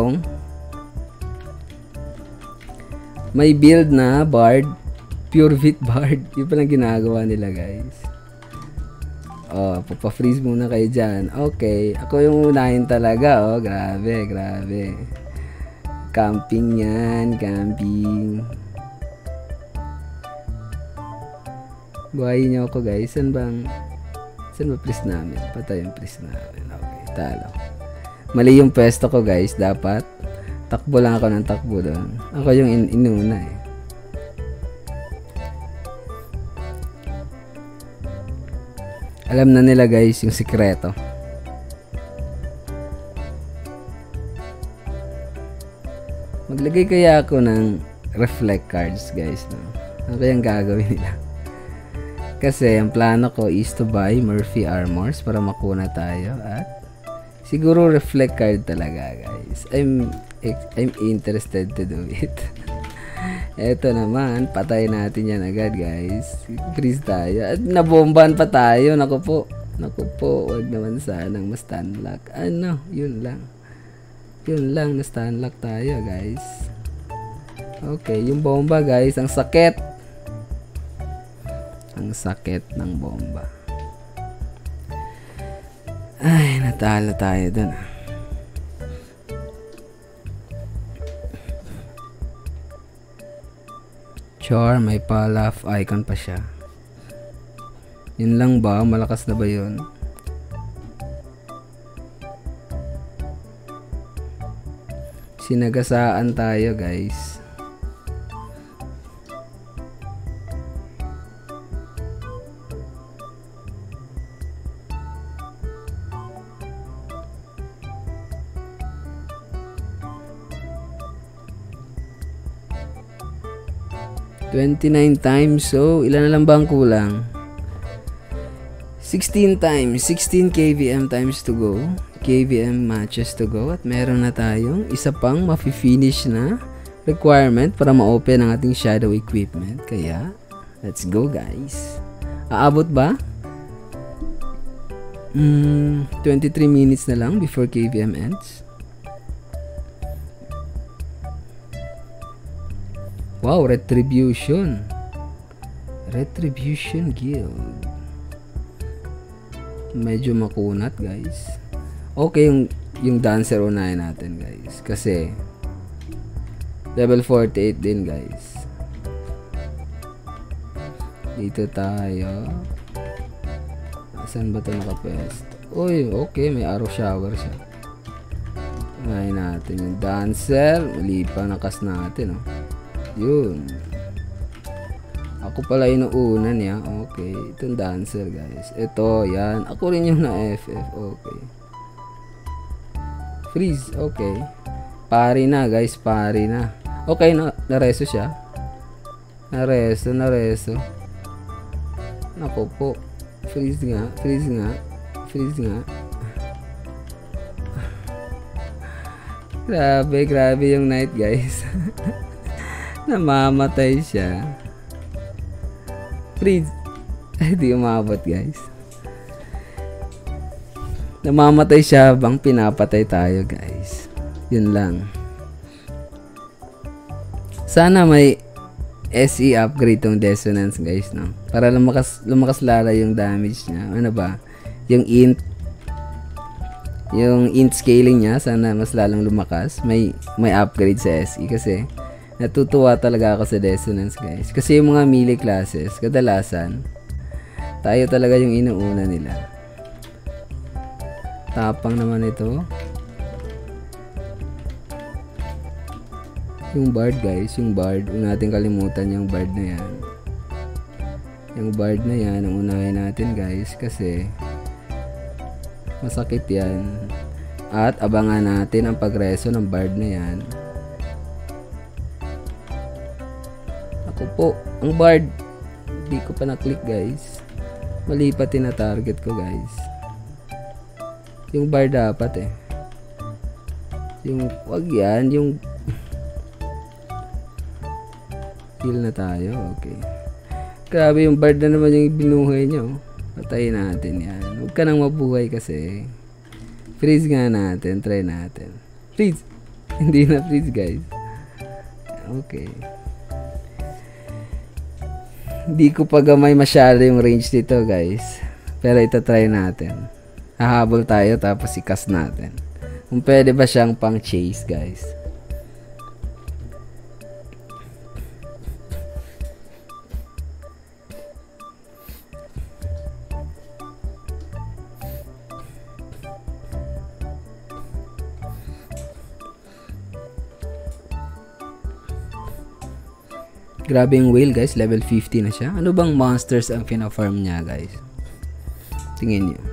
may build na Bard. Pure Fit Bard. Yung palang ginagawa nila, guys. Oh, papa-freeze muna kayo dyan. Okay. Ako yung unahin talaga. Oh, grabe, grabe. Camping yan. Camping. Buhayin niyo ako guys. Saan ba please namin? Patay yung please namin. Okay, talo. Mali yung pwesto ko guys. Dapat takbo lang ako ng takbo doon. Ako yung inuna eh. Alam na nila guys yung sikreto. Maglagay kaya ako ng reflect cards guys, no? Ano kayang gagawin nila? Kasi ang plano ko is to buy Murphy Armors para makuna tayo at siguro reflect card talaga guys. I'm interested to do it. Eto naman, patay natin yan agad guys. Freeze tayo. At nabomban pa tayo. Naku po, wag naman sanang ma-stunlock. Ano, yun lang, na-stunlock tayo guys. Okay, yung bomba guys, ang sakit. Ang sakit ng bomba. Ay, natalo tayo dun. Char, may palaf icon pa siya. Yun lang ba? Malakas na ba yun? Sinagasaan tayo guys. $29 times. So, ilan na lang ba ang kulang? 16 times. 16 KVM times to go. KVM matches to go. At meron na tayong isa pang mafi-finish na requirement para ma-open ang ating shadow equipment. Kaya, let's go guys. Aabot ba? 23 minutes na lang before KVM ends. Wow, Retribution Guild. Medyo makunat guys. Okay, yung dancer unahin natin guys. Kasi level 48 din guys. Dito tayo. Saan ba ito nakapwesto? Uy, okay, may arrow shower siya. Unahin natin yung dancer. Mali pa nakas natin, oh. Yun. Ako pala yung una niya. Okay. Itong dancer guys. Ito. Yan. Ako rin yung na-FF. Okay. Freeze. Okay. Pari na guys. Pari na. Okay. Nareso siya. Nareso. Naku po. Freeze nga. Grabe yung night guys. Namamatay siya. Freeze. Di umabot guys. Namamatay siya bang pinapatay tayo guys. Yun lang. Sana may SE upgrade tong Dissonance guys, no? Para lumakas lala yung damage niya. Ano ba? Yung int scaling niya, sana mas lalong lumakas. May upgrade sa SE kasi natutuwa talaga ako sa Dissonance guys. Kasi yung mga melee classes, kadalasan, tayo talaga yung inuuna nila. Tapang naman ito. Yung Bard guys, yung Bard. Huwag natin kalimutan yung Bard na yan. Yung Bard na yan, ang unahin natin guys. Kasi masakit yan. At abangan natin ang pagreso ng Bard na yan. Ako po, ang Bard, hindi ko pa na-click guys. Mali pa tina-target ko guys. Yung Bard dapat eh. Yung, wag yan, yung heal na tayo, okay. Grabe yung Bard na naman yung binuhay nyo. Patayin natin yan. Huwag ka nang mabuhay kasi. Freeze nga natin, try natin. Freeze! Hindi na freeze guys. Okay. Hindi ko pa gamay masyado yung range dito guys. Pero ito try natin. Hahabol tayo tapos ikas natin. Kung pwede ba siyang pang chase guys. Grabe yung whale guys, level 50 na siya. Ano bang monsters ang pina-farm niya guys? Tingin niyo.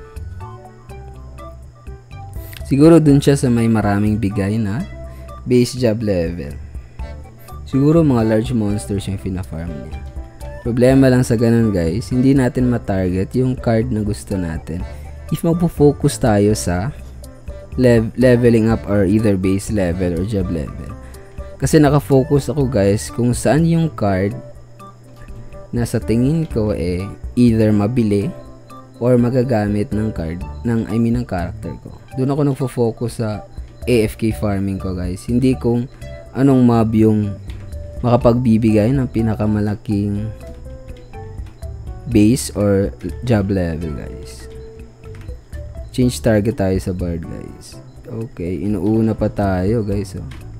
Siguro dun siya sa may maraming bigay na base job level. Siguro mga large monsters yung pina-farm niya. Problema lang sa ganun guys, hindi natin ma-target yung card na gusto natin. If magpo-focus tayo sa leveling up or either base level or job level. Kasi nakafocus ako guys kung saan yung card na sa tingin ko either mabili or magagamit ng card ng ng character ko. Doon ako nagfo-focus sa AFK farming ko guys. Hindi kung anong mob yung makapagbibigay ng pinakamalaking base or job level guys. Change target tayo sa board guys. Okay, inuuna pa tayo guys.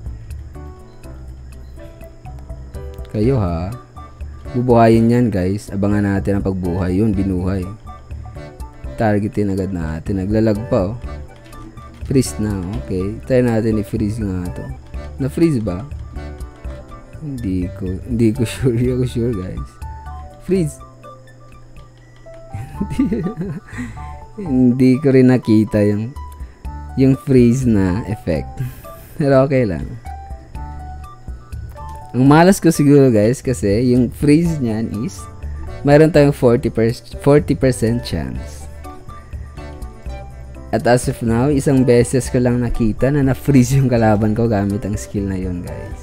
Kayo ha, bubuhayin yan guys. Abangan natin ang pagbuhay. Yun, binuhay. Targetin agad natin. Naglalag pa Freeze na. Okay, try natin i-freeze nga to. Na-freeze ba? Hindi ko sure. Hindi ako sure guys. Freeze. Hindi ko rin nakita yung freeze na effect. Pero okay lang. Ang malas ko siguro guys kasi yung freeze niyan is mayroon tayong 40% chance. At as of now, isang beses ko lang nakita na na-freeze yung kalaban ko gamit ang skill na yun guys.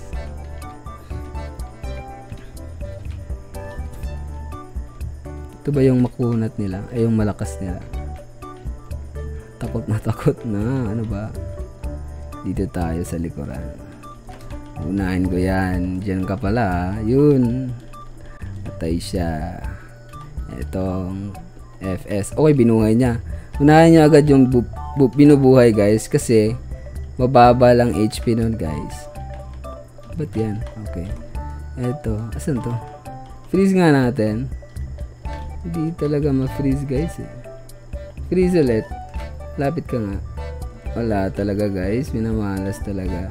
Ito ba yung makunat nila? Ay yung malakas nila. Takot na. Ano ba? Dito tayo sa likuran. Unahin ko yan. Diyan ka pala. Yun. Patay siya. Itong FS. Okay, binuhay niya. Unahin niya agad yung binubuhay guys. Kasi mababa lang HP nun guys. Ba't yan? Okay. Ito. Asan to? Freeze nga natin. Hindi talaga ma-freeze guys Freeze ulit. Lapit ka nga. Wala talaga guys. Minamalas talaga.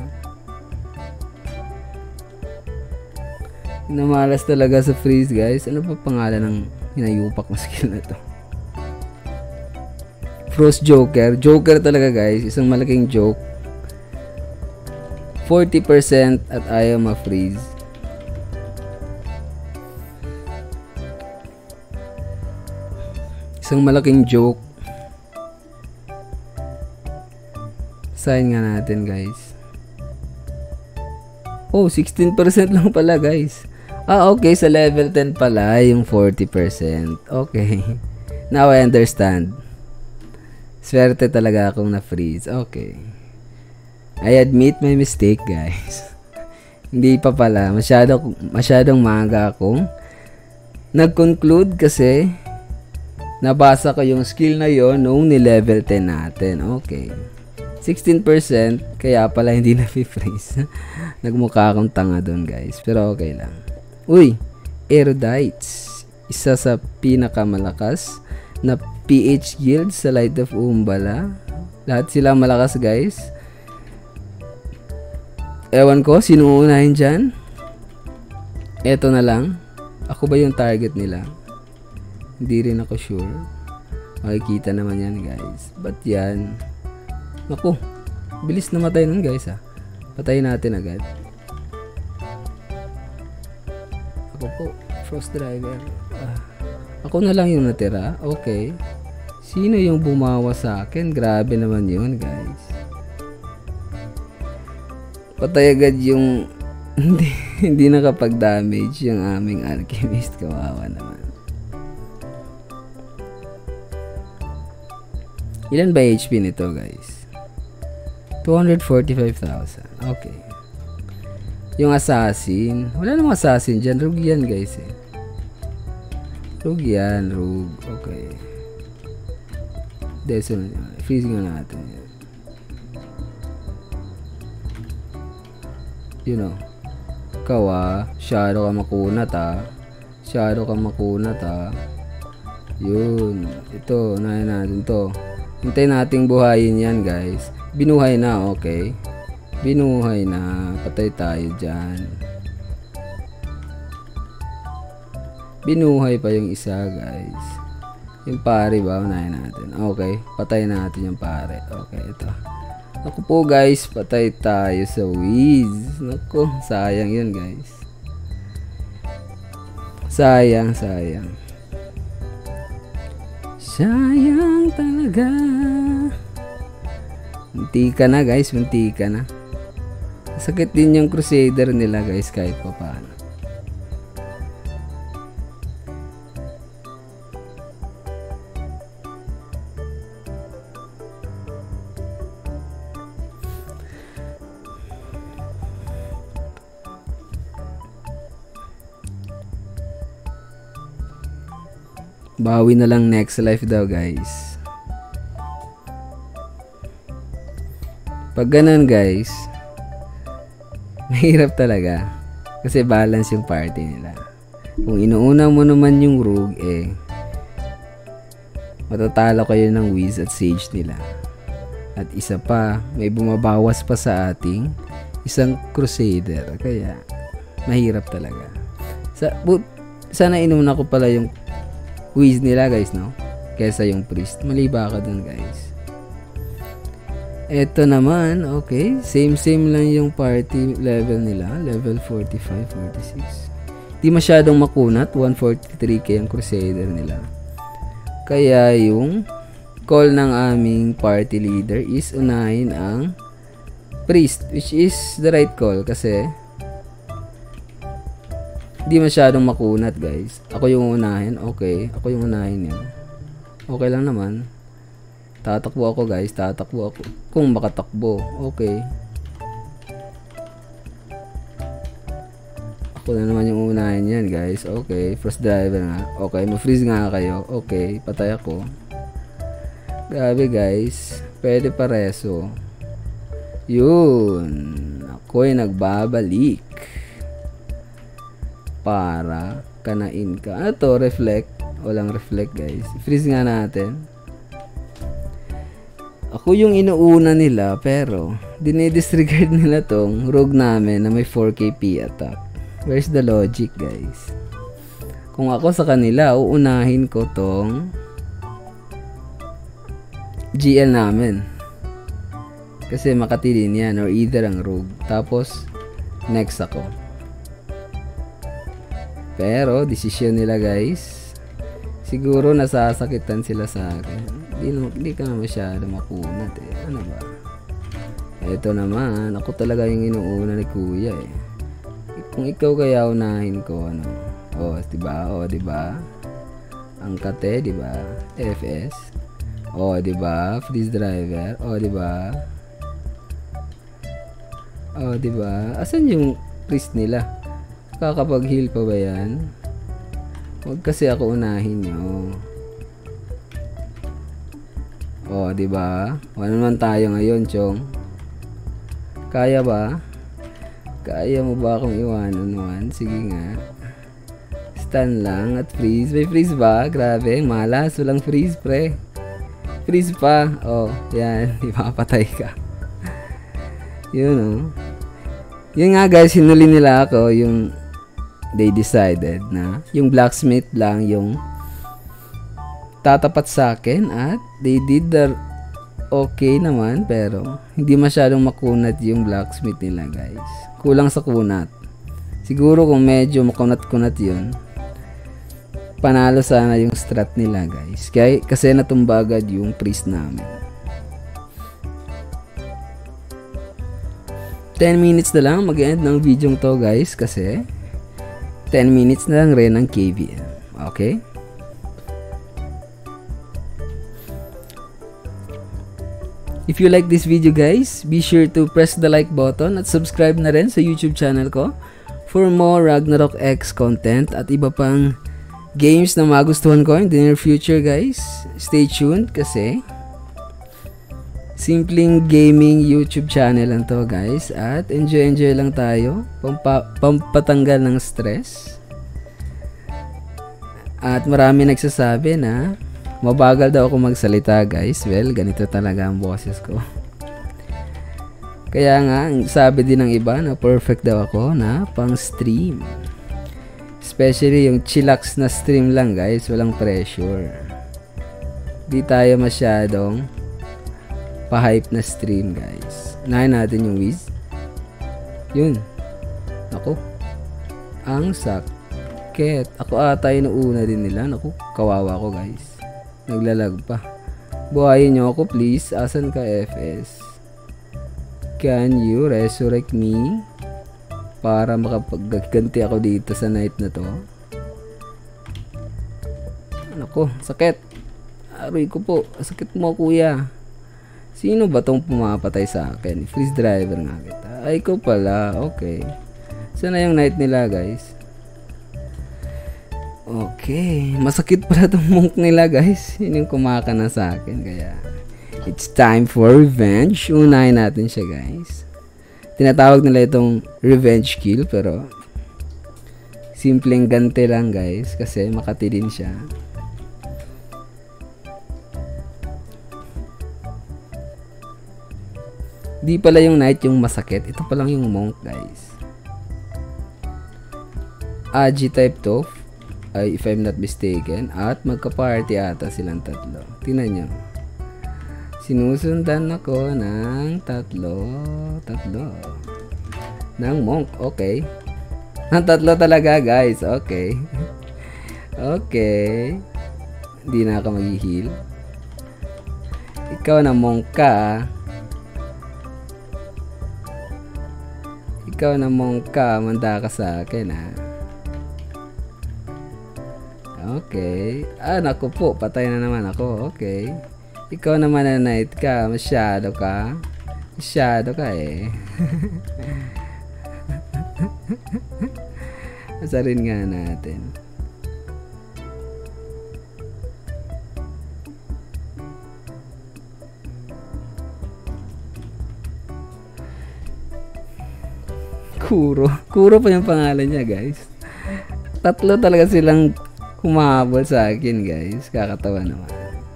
Minamalas talaga sa freeze guys. Ano pa pangalan ng hinayupak na skill na to? Frost Joker. Joker talaga guys. Isang malaking joke. 40% at ayaw ma-freeze. Isang malaking joke. Sign nga natin guys. Oh, 16% lang pala guys. Okay, sa level 10 pala yung 40%. Okay. Now I understand. Swerte talaga akong na-freeze. Okay. I admit my mistake guys. Hindi pa pala. Masyadong maaga akong nag-conclude kasi nabasa ko yung skill na yon noong ni-level 10 natin. Okay. 16%, kaya pala hindi na-freeze. Nagmukha akong tanga doon guys. Pero okay lang. Uy, Erudites. Isa sa pinakamalakas na PH guild sa Light of Umbala. Lahat sila malakas guys. Ewan ko, sino uunahin dyan? Eto na lang. Ako ba yung target nila? Hindi rin ako sure. Makikita naman yan guys. Ba't yan? Naku, bilis namatay nun guys Patayin natin agad. Ako po, Frost Driver. Ako na lang yung natira. Okay. Sino yung bumawa sa akin? Grabe naman yun guys. Patay agad yung hindi nakapag-damage yung aming alchemist. Kawawa naman. Ilan ba HP nito guys? 245,000. Okay. Yung assassin. Wala namang assassin dyan. Rogue yan guys Rogue yan. Rogue. Okay. Deso na. Freezing na natin yan. You know. Ikaw shadow ka makunat Shadow ka makunat Yun. Ito. Unahin natin to. Hintayin nating buhayin yan guys. Binuhay na. Okay. Binuhay na. Patay tayo dyan. Binuhay pa yung isa, guys. Yung pare ba, unahin natin. Okay, patay natin yung pare. Okay, ito. Ako po, guys, patay tayo sa Wiz. Naku, sayang yun, guys. Sayang. Sayang talaga. Munti ka na, guys, munti ka na. Sakit din yung Crusader nila, guys, kahit pa paano. Bawi na lang next life daw, guys. Pag ganun, guys, mahirap talaga. Kasi balance yung party nila. Kung inuuna mo naman yung rogue, matatalo kayo ng Wiz at Sage nila. At isa pa, may bumabawas pa sa ating isang Crusader. Kaya, mahirap talaga. Sana inuna ko pala yung Wiz nila, guys, no? Kesa yung Priest. Mali ba ka dun, guys? Eto naman, okay. Same lang yung party level nila. Level 45, 46. Di masyadong makunat. 143k ang Crusader nila. Kaya yung call ng aming party leader is unahin ang Priest. Which is the right call kasi di masyadong makunat, guys. Ako yung unahin. Okay. Ako yung unahin yun. Okay lang naman. Tatakbo ako, guys. Tatakbo ako. Kung makatakbo. Okay. Ako na naman yung unahin yan, guys. Okay. First driver nga. Okay. Ma-freeze nga kayo. Okay. Patay ako. Grabe, guys. Pwede pareso. Yun. Ako'y nagbabalik. Para kanain ka. Ano to? Reflect. Walang reflect, guys. Freeze nga natin. Ako yung inuuna nila, pero dinidisregard nila tong rogue namin na may 4k P attack. Where's the logic, guys? Kung ako sa kanila, uunahin ko tong GL namin. Kasi makatilin yan, or either ang rogue. Tapos, next ako. Pero, desisyon nila, guys. Siguro nasasakitan sila sa akin. Hindi ka na masyado makunat eh. Ano ba? Ito naman, ako talaga yung inuuna ni Kuya eh. Kung ikaw kaya unahin ko, ano? Oh, diba? Oh, diba? Angkat eh, diba? FS. Oh, diba? Freeze driver. Oh, diba? Oh, diba? Asan yung priest nila? Kakapag-heal pa ba yan? Huwag kasi ako unahin nyo. Oh, diba? Ano naman tayo ngayon, Chong? Kaya ba? Kaya mo ba akong iwanan naman? Sige nga. Stun lang at freeze. May freeze ba? Grabe, malas. Walang freeze, pre. Freeze pa. Oh, yan. Di mapatay ka. Yun, oh. Yun nga, guys. Hinuli nila ako yung they decided na yung blacksmith lang yung tatapat sa akin at they did the okay naman pero hindi masyadong makunat yung blacksmith nila, guys. Kulang sa kunat. Siguro kung medyo makunat-kunat yun, panalo sana yung strat nila, guys. Kasi natumba agad yung priest namin. 10 minutes na lang mag-end ng video to, guys, kasi 10 minutes na lang rin ang KVM. Okay? If you like this video, guys, be sure to press the like button at subscribe na rin sa YouTube channel ko for more Ragnarok X content at iba pang games na magustuhan ko in the near future, guys. Stay tuned kasi simpleng gaming YouTube channel lang to, guys, at enjoy lang tayo, pampatanggal ng stress. At marami nagsasabi na mabagal daw ako magsalita, guys. Well, ganito talaga ang boses ko. Kaya nga, sabi din ng iba na perfect daw ako na pang stream. Especially yung chillax na stream lang guys, walang pressure. Di tayo masyadong pa-hype na stream guys. Unahin natin yung Wiz. Yun. Ako. Ang sakit. Ako ata yung una din nila. Naku, kawawa ko guys. Naglalag pa. Buhayin nyo ako please. Asan ka FS? Can you resurrect me? Para makapagganti ako dito sa night na to. Nako, sakit. Aray ko po. Sakit mo kuya. Sino ba tong pumapatay sa akin? Freeze driver nga kita. Ay ko pala. Okay. Sana yung night nila guys. Okay. Masakit pala tong monk nila guys. Yun yung kumakana sa akin. Kaya it's time for revenge. Unahin natin siya guys. Tinatawag nila itong revenge kill. Pero simpleng gante lang guys. Kasi makati din siya. Di pala yung knight yung masakit. Ito pa lang yung monk guys. Agi type to. Ay, if I'm not mistaken. At magka-party ata silang tatlo. Tingnan nyo. Sinusundan ako ng tatlo. Ng monk. Okay. Ng tatlo talaga guys. Okay. Okay. Hindi na ako mag-heal. Ikaw na monk ka. Ikaw na monk ka. Manda ka sa akin ha. Okay. Naku po. Patay na naman ako. Okay. Ikaw naman na knight ka. Masyado ka. Masyado ka eh. Asarin nga natin. Kuro. Kuro pa yung pangalan niya guys. Tatlo talaga silang kumahabol sa akin guys. Kakatawa naman.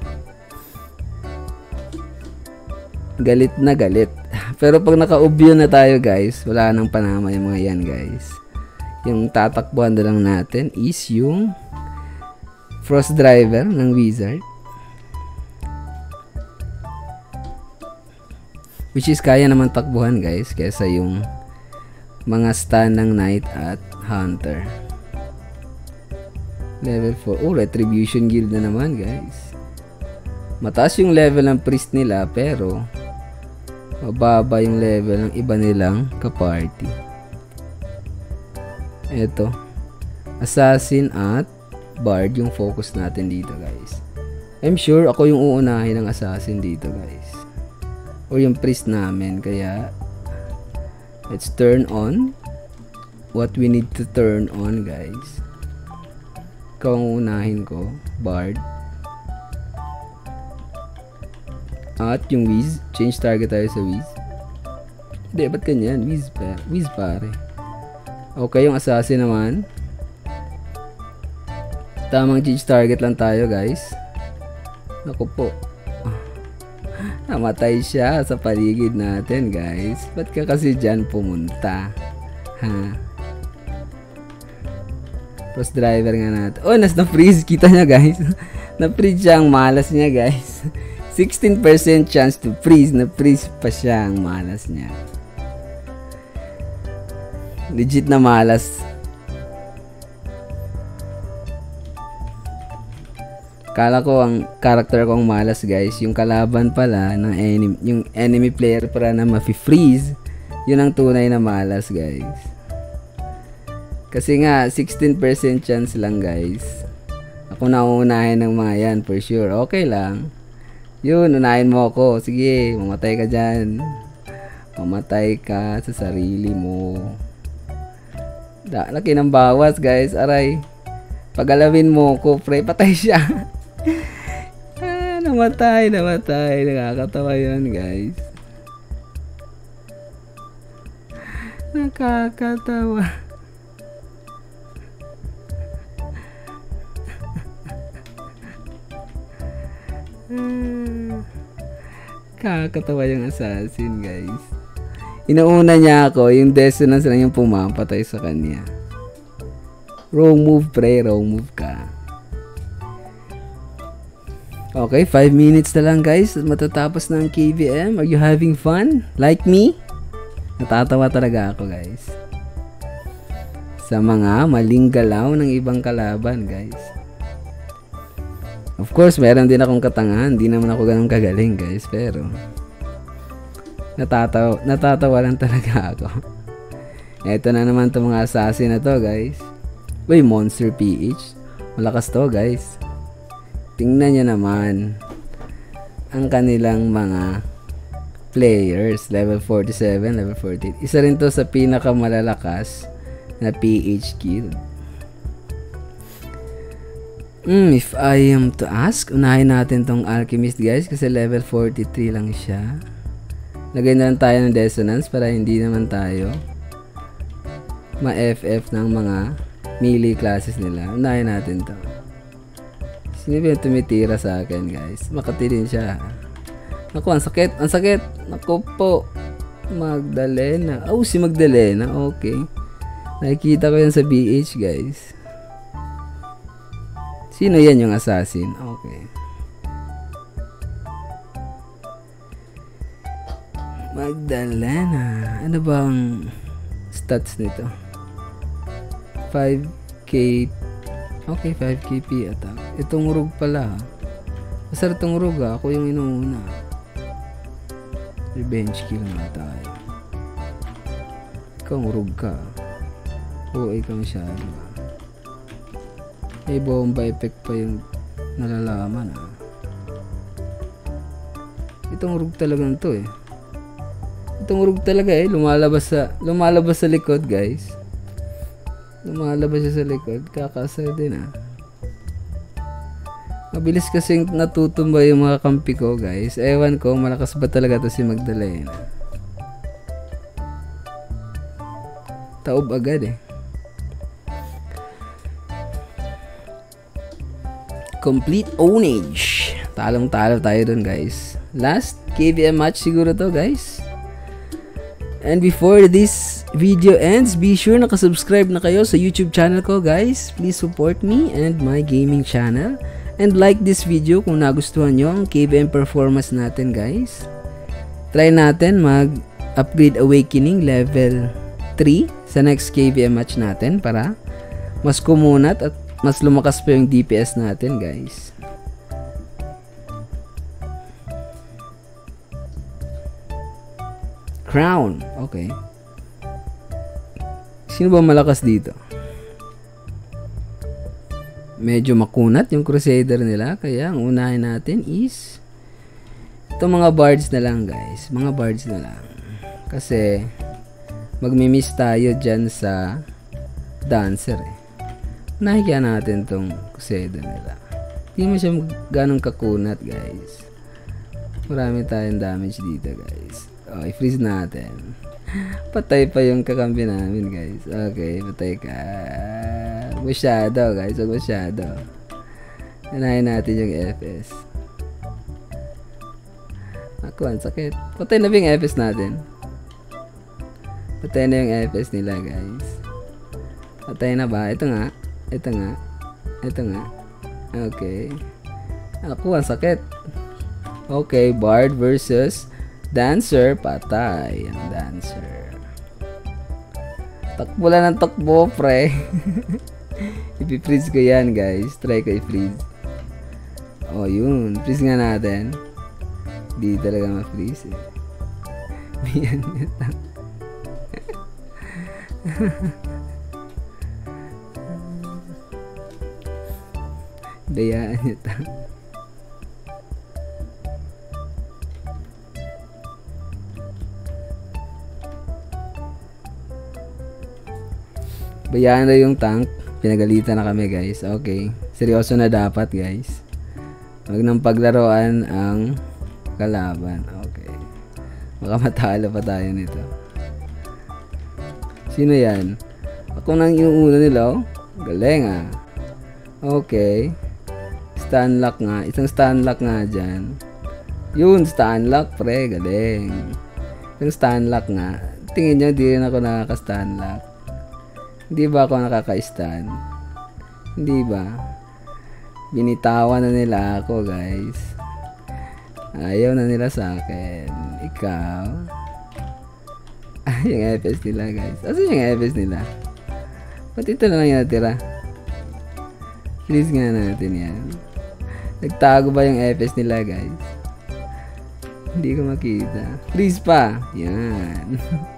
Galit na galit. Pero pag naka-ubyo na tayo guys, wala nang panama yung mga yan guys. Yung tatakbuhan na lang natin is yung Frost Driver ng Wizard. Which is kaya naman takbuhan guys kesa yung mga stun ng Knight at Hunter. Level 4. Oh, Retribution Guild na naman guys. Mataas yung level ng priest nila pero mababa yung level ng iba nilang kaparty. Eto. Assassin at Bard yung focus natin dito guys. I'm sure ako yung uunahin ng Assassin dito guys. Or yung priest namin. Kaya let's turn on what we need to turn on guys. Ikaw ang unahin ko, Bard. At yung Wiz, change target tayo sa Wiz. Hindi, ba't ganyan? Wiz pa, Wiz pare. Okay, yung Assassin naman. Tamang change target lang tayo guys. Naku po. Namatay siya sa paligid natin guys. Ba't ka kasi dyan pumunta? Ha? Frost Driver nga natin. Oh, na-freeze. Kita niya guys. Na-freeze siya ang malas niya guys. 16% chance to freeze. Na-freeze pa siya ang malas niya. Legit na malas. Kala ko ang character kong malas guys. Yung kalaban pala ng enemy, yung enemy player para na ma-freeze. Yun ang tunay na malas guys. Kasi nga 16% chance lang guys. Ako na uunahin ng mga yan for sure. Okay lang. Yun, unahin mo ako. Sige, mamatay ka dyan. Mamatay ka sa sarili mo. Laki ng bawas guys. Aray. Pagalawin mo ko, pre. Patay siya. Namatay. Nakakatawa yun guys. Nakakatawa. Kakatawa yung assassin guys. Inuuna niya ako, yung dissonance lang yung pumapatay sa kanya. Wrong move, pre. Wrong move ka. Okay, 5 minutes na lang guys. Matatapos na ang KVM. Are you having fun? Like me? Natatawa talaga ako guys. Sa mga maling galaw ng ibang kalaban guys. Of course, meron din akong katangahan. Hindi naman ako ganun kagaling guys. Pero, natatawa lang talaga ako. Eto na naman itong mga assassin na to guys. Uy, Monster PH. Malakas to guys. Tingnan nyo naman ang kanilang mga players. Level 47, level 48. Isa rin to sa pinakamalalakas na PH guild. If I am to ask, unahin natin tong Alchemist guys kasi level 43 lang siya. Lagay na lang tayo ng Dissonance para hindi naman tayo ma-FF ng mga melee classes nila. Unahin natin to. Sino ba yung tumitira sa akin guys? Makati din siya. Naku, ang sakit. Ang sakit. Naku po. Magdalena. Oh, si Magdalena. Okay. Nakikita ko yan sa BH guys. Sino yan yung assassin? Okay. Magdalena. Ano bang stats nito? 5k. Okay, 5k P attack. Itong rug pala. Masarap itong rug ha. Ako yung inuuna. Revenge kill na tayo. Ikaw ang rug ka. Oo, ikaw masyado ha. May bomba effect pa yung nalalaman ha. Itong rug talagang to eh. Itong rug talaga eh. Lumalabas sa likod guys. Lumalabas siya sa likod. Kakasay din ah. Mabilis kasing natutumba yung mga kampi ko guys. Ewan ko, malakas ba talaga to si Magdalena. Taob agad eh. Complete ownage. Talong-talo tayo dun guys. Last KVM match siguro to guys. And before this video ends, be sure nakasubscribe na kayo sa YouTube channel ko guys. Please support me and my gaming channel. And like this video kung nagustuhan nyo ang KVM performance natin guys. Try natin mag-upgrade Awakening level 3 sa next KVM match natin para mas kumunat at mas lumakas pa yung DPS natin guys. Crown. Okay. Sino ba malakas dito? Medyo makunat yung Crusader nila. Kaya ang unahin natin is itong mga bards na lang guys. Mga bards na lang. Kasi magmimiss tayo dyan sa dancer eh. Unahin natin tong Crusader nila. Hindi mo siya ganong kakunat guys. Marami tayong damage dito guys. Oh, i-freeze natin. Patay pa yung kakampi namin guys. Okay, patay ka. Masyado guys, huwag masyado. Unahin natin yung FS. Ako, ang sakit. Patay na ba yung FS natin? Patay na yung FS nila guys. Patay na ba? Ito nga. Ito nga. Ito nga. Okay. Ako, ang sakit. Okay, Bard versus Dancer. Patay ang Dancer. Takbo lang ng takbo, pre. I-freeze ko yan, guys. Try ko i-freeze. Oh, yun. Freeze nga natin. Di talaga ma-freeze eh. Biyan nito. Dayaan nito. Bayaan na yung tank. Pinagalitan na kami guys. Okay. Seryoso na dapat guys. Huwag nang paglaruan ang kalaban. Okay. Baka matalo pa tayo nito. Sino yan? Ako nang yung una nila oh. Galing ah. Okay. Stun lock nga. Isang stun lock nga dyan. Yun, stun lock pre. Galing. Isang stun lock nga. Tingin nyo, di rin ako nakaka-stun lock. Hindi ba ako nakaka-stun? Hindi ba? Binitawan na nila ako, guys. Ayaw na nila sa akin. Ikaw. Yung FS nila, guys. Asan yung FS nila? Ba't ito na lang yung natira? Please nga natin yan. Nagtago ba yung FS nila, guys? Hindi ko makita. Please pa. Yan.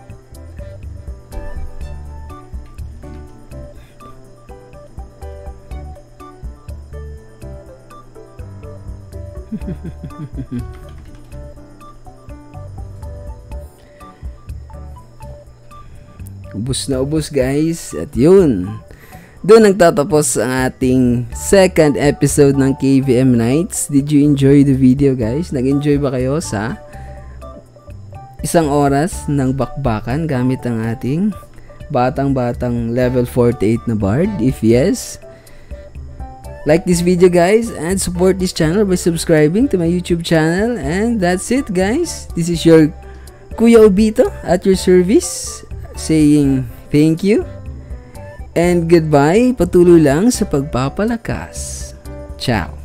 Ubus na ubus, guys. At yun, doon nagtatapos ang ating second episode ng KVM Nights. Did you enjoy the video, guys? Nag-enjoy ba kayo sa isang oras ng bakbakan gamit ang ating batang-batang level 48 na bard? If yes, like this video, guys, and support this channel by subscribing to my YouTube channel. And that's it, guys. This is your Kuya Obito at your service, saying thank you and goodbye. Patuloy lang sa pagpapalakas. Ciao.